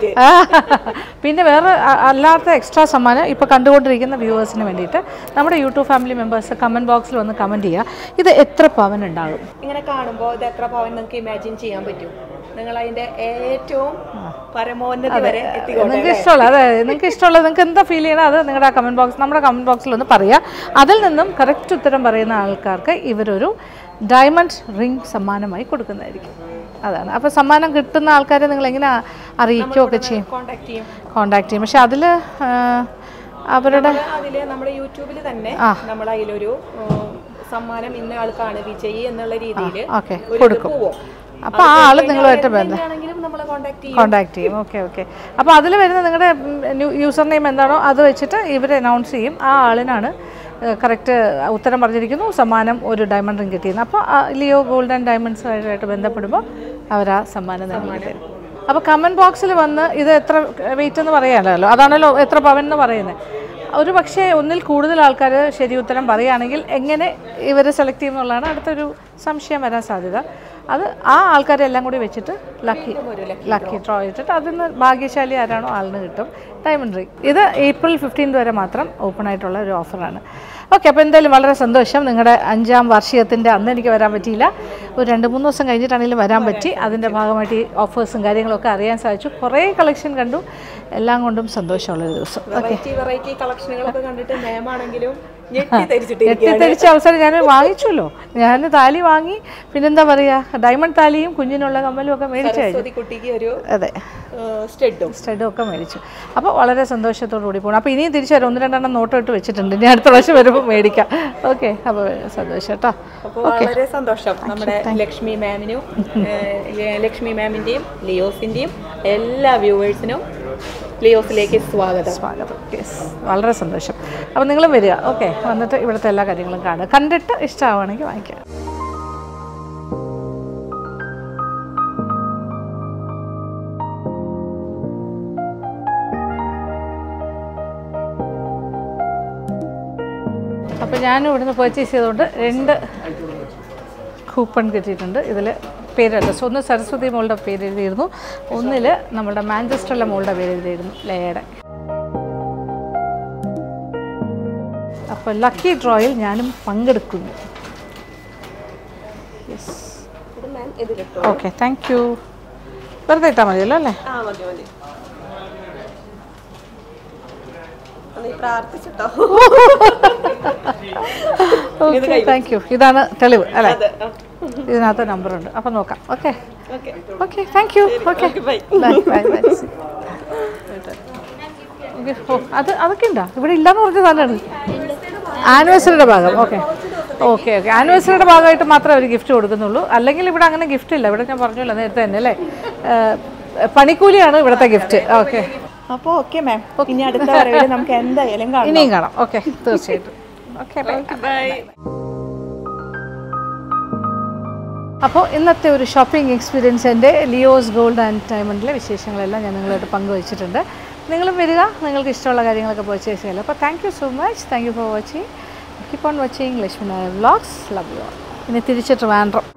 പിന്നെ വേറെ അല്ലാത്ത എക്സ്ട്രാ സമ്മാനം ഇപ്പോൾ കണ്ടുകൊണ്ടിരിക്കുന്ന വ്യൂവേഴ്സിന് വേണ്ടിയിട്ട് നമ്മുടെ യൂട്യൂബ് ഫാമിലി മെമ്പേഴ്സ് കമൻറ്റ് ബോക്സിൽ വന്ന് കമൻറ്റ് ചെയ്യുക, ഇത് എത്ര പവൻ ഉണ്ടാകും.
ഇങ്ങനെ കാണുമ്പോൾ ഇത് എത്ര പവൻ നിങ്ങൾക്ക് ഇമാജിൻ ചെയ്യാൻ പറ്റും? നിങ്ങൾ അതിന്റെ ഏറ്റവും പരമോന്നതി വരെ
നിങ്ങൾക്ക് ഇഷ്ടമുള്ള, അതെ നിങ്ങൾക്ക് ഇഷ്ടമുള്ളത്, നിങ്ങൾക്ക് എന്താ ഫീൽ ചെയ്യണം അത് നിങ്ങളുടെ കമൻറ്റ് ബോക്സ്, നമ്മുടെ കമൻറ്റ് ബോക്സിൽ ഒന്ന് പറയുക. അതിൽ നിന്നും കറക്റ്റ് ഉത്തരം പറയുന്ന ആൾക്കാർക്ക് ഇവരൊരു ഡയമണ്ട് റിംഗ് സമ്മാനമായി കൊടുക്കുന്നതായിരിക്കും. അതാണ്. അപ്പോൾ സമ്മാനം കിട്ടുന്ന ആൾക്കാരെ നിങ്ങൾ എങ്ങനെ അറിയിക്കുകയൊക്കെ ചെയ്യും? കോൺടാക്ട് ചെയ്യും. പക്ഷെ അതിൽ അവരുടെ
നമ്മുടെ യൂട്യൂബിൽ തന്നെ നമ്മൾ അതിലൊരു സമ്മാനം ഇന്ന ആൾക്കാണ് വിജയി എന്നുള്ള രീതിയിൽ
കൊടുക്കും. അപ്പോൾ ആ ആൾ നിങ്ങളുമായിട്ട് ബന്ധം കോൺടാക്ട് ചെയ്യും. Okay okay. അപ്പോൾ അതിൽ വരുന്ന നിങ്ങളുടെ യൂസർ നെയിം എന്താണോ അത് വെച്ചിട്ട് ഇവർ അനൗൺസ് ചെയ്യും. ആ ആളിനാണ് കറക്റ്റ് ഉത്തരം പറഞ്ഞിരിക്കുന്നു, സമ്മാനം ഒരു ഡയമണ്ട് റിംഗ് കിട്ടിയിരുന്നു. അപ്പോൾ ലിയോ ഗോൾഡ് ആൻഡ് ഡയമണ്ട്സുമായിട്ട് ബന്ധപ്പെടുമ്പോൾ അവർ ആ സമ്മാനം നൽകി തരും. അപ്പോൾ കമൻറ്റ് ബോക്സിൽ വന്ന് ഇത് എത്ര വെയിറ്റ് എന്ന് പറയാമല്ലോ, അതാണല്ലോ എത്ര പവൻ എന്ന് പറയുന്നത്. ഒരു പക്ഷേ ഒന്നിൽ കൂടുതൽ ആൾക്കാർ ശരി ഉത്തരം പറയുകയാണെങ്കിൽ എങ്ങനെ ഇവർ സെലക്ട് ചെയ്യുമെന്നുള്ളതാണ് അടുത്തൊരു സംശയം വരാൻ സാധ്യത. അത് ആ ആൾക്കാരെല്ലാം കൂടി വെച്ചിട്ട് ലക്കി ഡ്രോ ചെയ്തിട്ട് അതിൽ നിന്ന് ഭാഗ്യശാലി ആരാണോ ആളിന് കിട്ടും ഡയമണ്ട് റിംഗ്. ഇത് ഏപ്രിൽ 15 വരെ മാത്രം ഓപ്പൺ ആയിട്ടുള്ള ഒരു ഓഫറാണ്. ഓക്കെ. അപ്പോൾ എന്തായാലും വളരെ സന്തോഷം. നിങ്ങളുടെ 5ാം വാർഷികത്തിൻ്റെ അന്ന് എനിക്ക് വരാൻ പറ്റിയില്ല, ഒരു 2-3 ദിവസം കഴിഞ്ഞിട്ടാണെങ്കിലും വരാൻ പറ്റി. അതിൻ്റെ ഭാഗമായിട്ട് ഈ ഓഫേഴ്സും കാര്യങ്ങളൊക്കെ അറിയാൻ സാധിച്ചു. കുറേ കളക്ഷൻ കണ്ടു. എല്ലാം കൊണ്ടും സന്തോഷമുള്ളൊരു ദിവസം.
വെറൈറ്റി കളക്ഷനുകളൊക്കെ കണ്ടിട്ട് മാമാണെങ്കിലും
ഞെട്ടിത്തെരിച്ച അവസരം ഞാൻ വാങ്ങിച്ചല്ലോ. ഞാൻ താലി വാങ്ങി, പിന്നെന്താ പറയുക, ഡയമണ്ട് താലിയും കുഞ്ഞിനുള്ള കമ്മലും ഒക്കെ മേടിച്ചു കഴിഞ്ഞു. അതെ, സ്റ്റഡും ഒക്കെ മേടിച്ചു. അപ്പോൾ വളരെ സന്തോഷത്തോടു കൂടി പോകണം. അപ്പോൾ ഇനിയും തിരിച്ചു വരാം. 1-2 നോട്ട് ഇട്ട് വെച്ചിട്ടുണ്ട്, ഇനി അടുത്ത പ്രാവശ്യം വരുമ്പോൾ മേടിക്കാം. ഓക്കെ. അപ്പോൾ സന്തോഷം കേട്ടോ.
വളരെ സന്തോഷം. നമ്മുടെ ലക്ഷ്മി മാമിനും ലക്ഷ്മി മാമിൻ്റെയും ലിയോസിൻ്റെയും എല്ലാ വ്യൂവേഴ്സിനും ലിയോസിലേക്ക് സ്വാഗതം.
യെസ്, വളരെ സന്തോഷം. അപ്പോൾ നിങ്ങളും വരിക. ഓക്കെ. വന്നിട്ട് ഇവിടുത്തെ എല്ലാ കാര്യങ്ങളും കാണുക, കണ്ടിട്ട് ഇഷ്ടമാവുകയാണെങ്കിൽ വാങ്ങിക്കാം. അപ്പോൾ ഞാനും ഇവിടുന്ന് പർച്ചേസ് ചെയ്തുകൊണ്ട് 2 കൂപ്പൺ കിട്ടിയിട്ടുണ്ട്. ഇതിൽ പേര് അഡ്രസ്, ഒന്ന് സരസ്വതി മോളുടെ പേര് എഴുതിയിരുന്നു, ഒന്നിൽ നമ്മുടെ മാഞ്ചസ്റ്ററിലെ മോളുടെ പേര് എഴുതിയിരുന്നു, ലയയുടെ. അപ്പോൾ ലക്കി ഡ്രോയിൽ ഞാനും പങ്കെടുക്കുന്നു. യെസ്. Okay, thank you. വെറുതെ ഇട്ടാൽ മതിയല്ലോ അല്ലേ? Okay, thank you. ഇതാണ് തെളിവ് അല്ലേ? ഇതിനകത്ത് നമ്പറുണ്ട്. അപ്പം നോക്കാം. Okay okay, thank you. Okay, bye bye bye. അതൊക്കെ ഉണ്ടോ? ഇവിടെ ഇല്ലാന്ന് പറഞ്ഞ സാധനമാണ് ആനിവേഴ്സറിയുടെ ഭാഗം. Okay okay okay. ആനിവേഴ്സറിയുടെ ഭാഗമായിട്ട് മാത്രമേ അവർ ഗിഫ്റ്റ് കൊടുക്കുന്നുള്ളൂ. അല്ലെങ്കിൽ ഇവിടെ അങ്ങനെ ഗിഫ്റ്റ് ഇല്ല. ഇവിടെ ഞാൻ പറഞ്ഞല്ലോ നേരത്തെ തന്നെ അല്ലേ, പണിക്കൂലിയാണ് ഇവിടുത്തെ ഗിഫ്റ്റ്. ഓക്കെ.
അപ്പോൾ ഓക്കെ മാം, ഇനി അടുത്ത വരവിൽ നമുക്ക് എന്തായാലും കാണാം.
ഇനിയും കാണാം. ഓക്കെ, തീർച്ചയായിട്ടും. Okay, bye. അപ്പോൾ ഇന്നത്തെ ഒരു ഷോപ്പിംഗ് എക്സ്പീരിയൻസ് എൻ്റെ ലിയോസ് ഗോൾഡ് ആൻഡ് ഡയമണ്ടിലെ വിശേഷങ്ങളെല്ലാം ഞാൻ നിങ്ങളായിട്ട് പങ്കുവച്ചിട്ടുണ്ട്. നിങ്ങളും വരിക, നിങ്ങൾക്ക് ഇഷ്ടമുള്ള കാര്യങ്ങളൊക്കെ പർച്ചേസ് ചെയ്യാമല്ലോ. അപ്പോൾ thank you so much. Thank you for watching. Keep on watching Lakshmi Nair vlogs. Love you all. ഇനി തിരിച്ചിട്ട് വേണ്ട.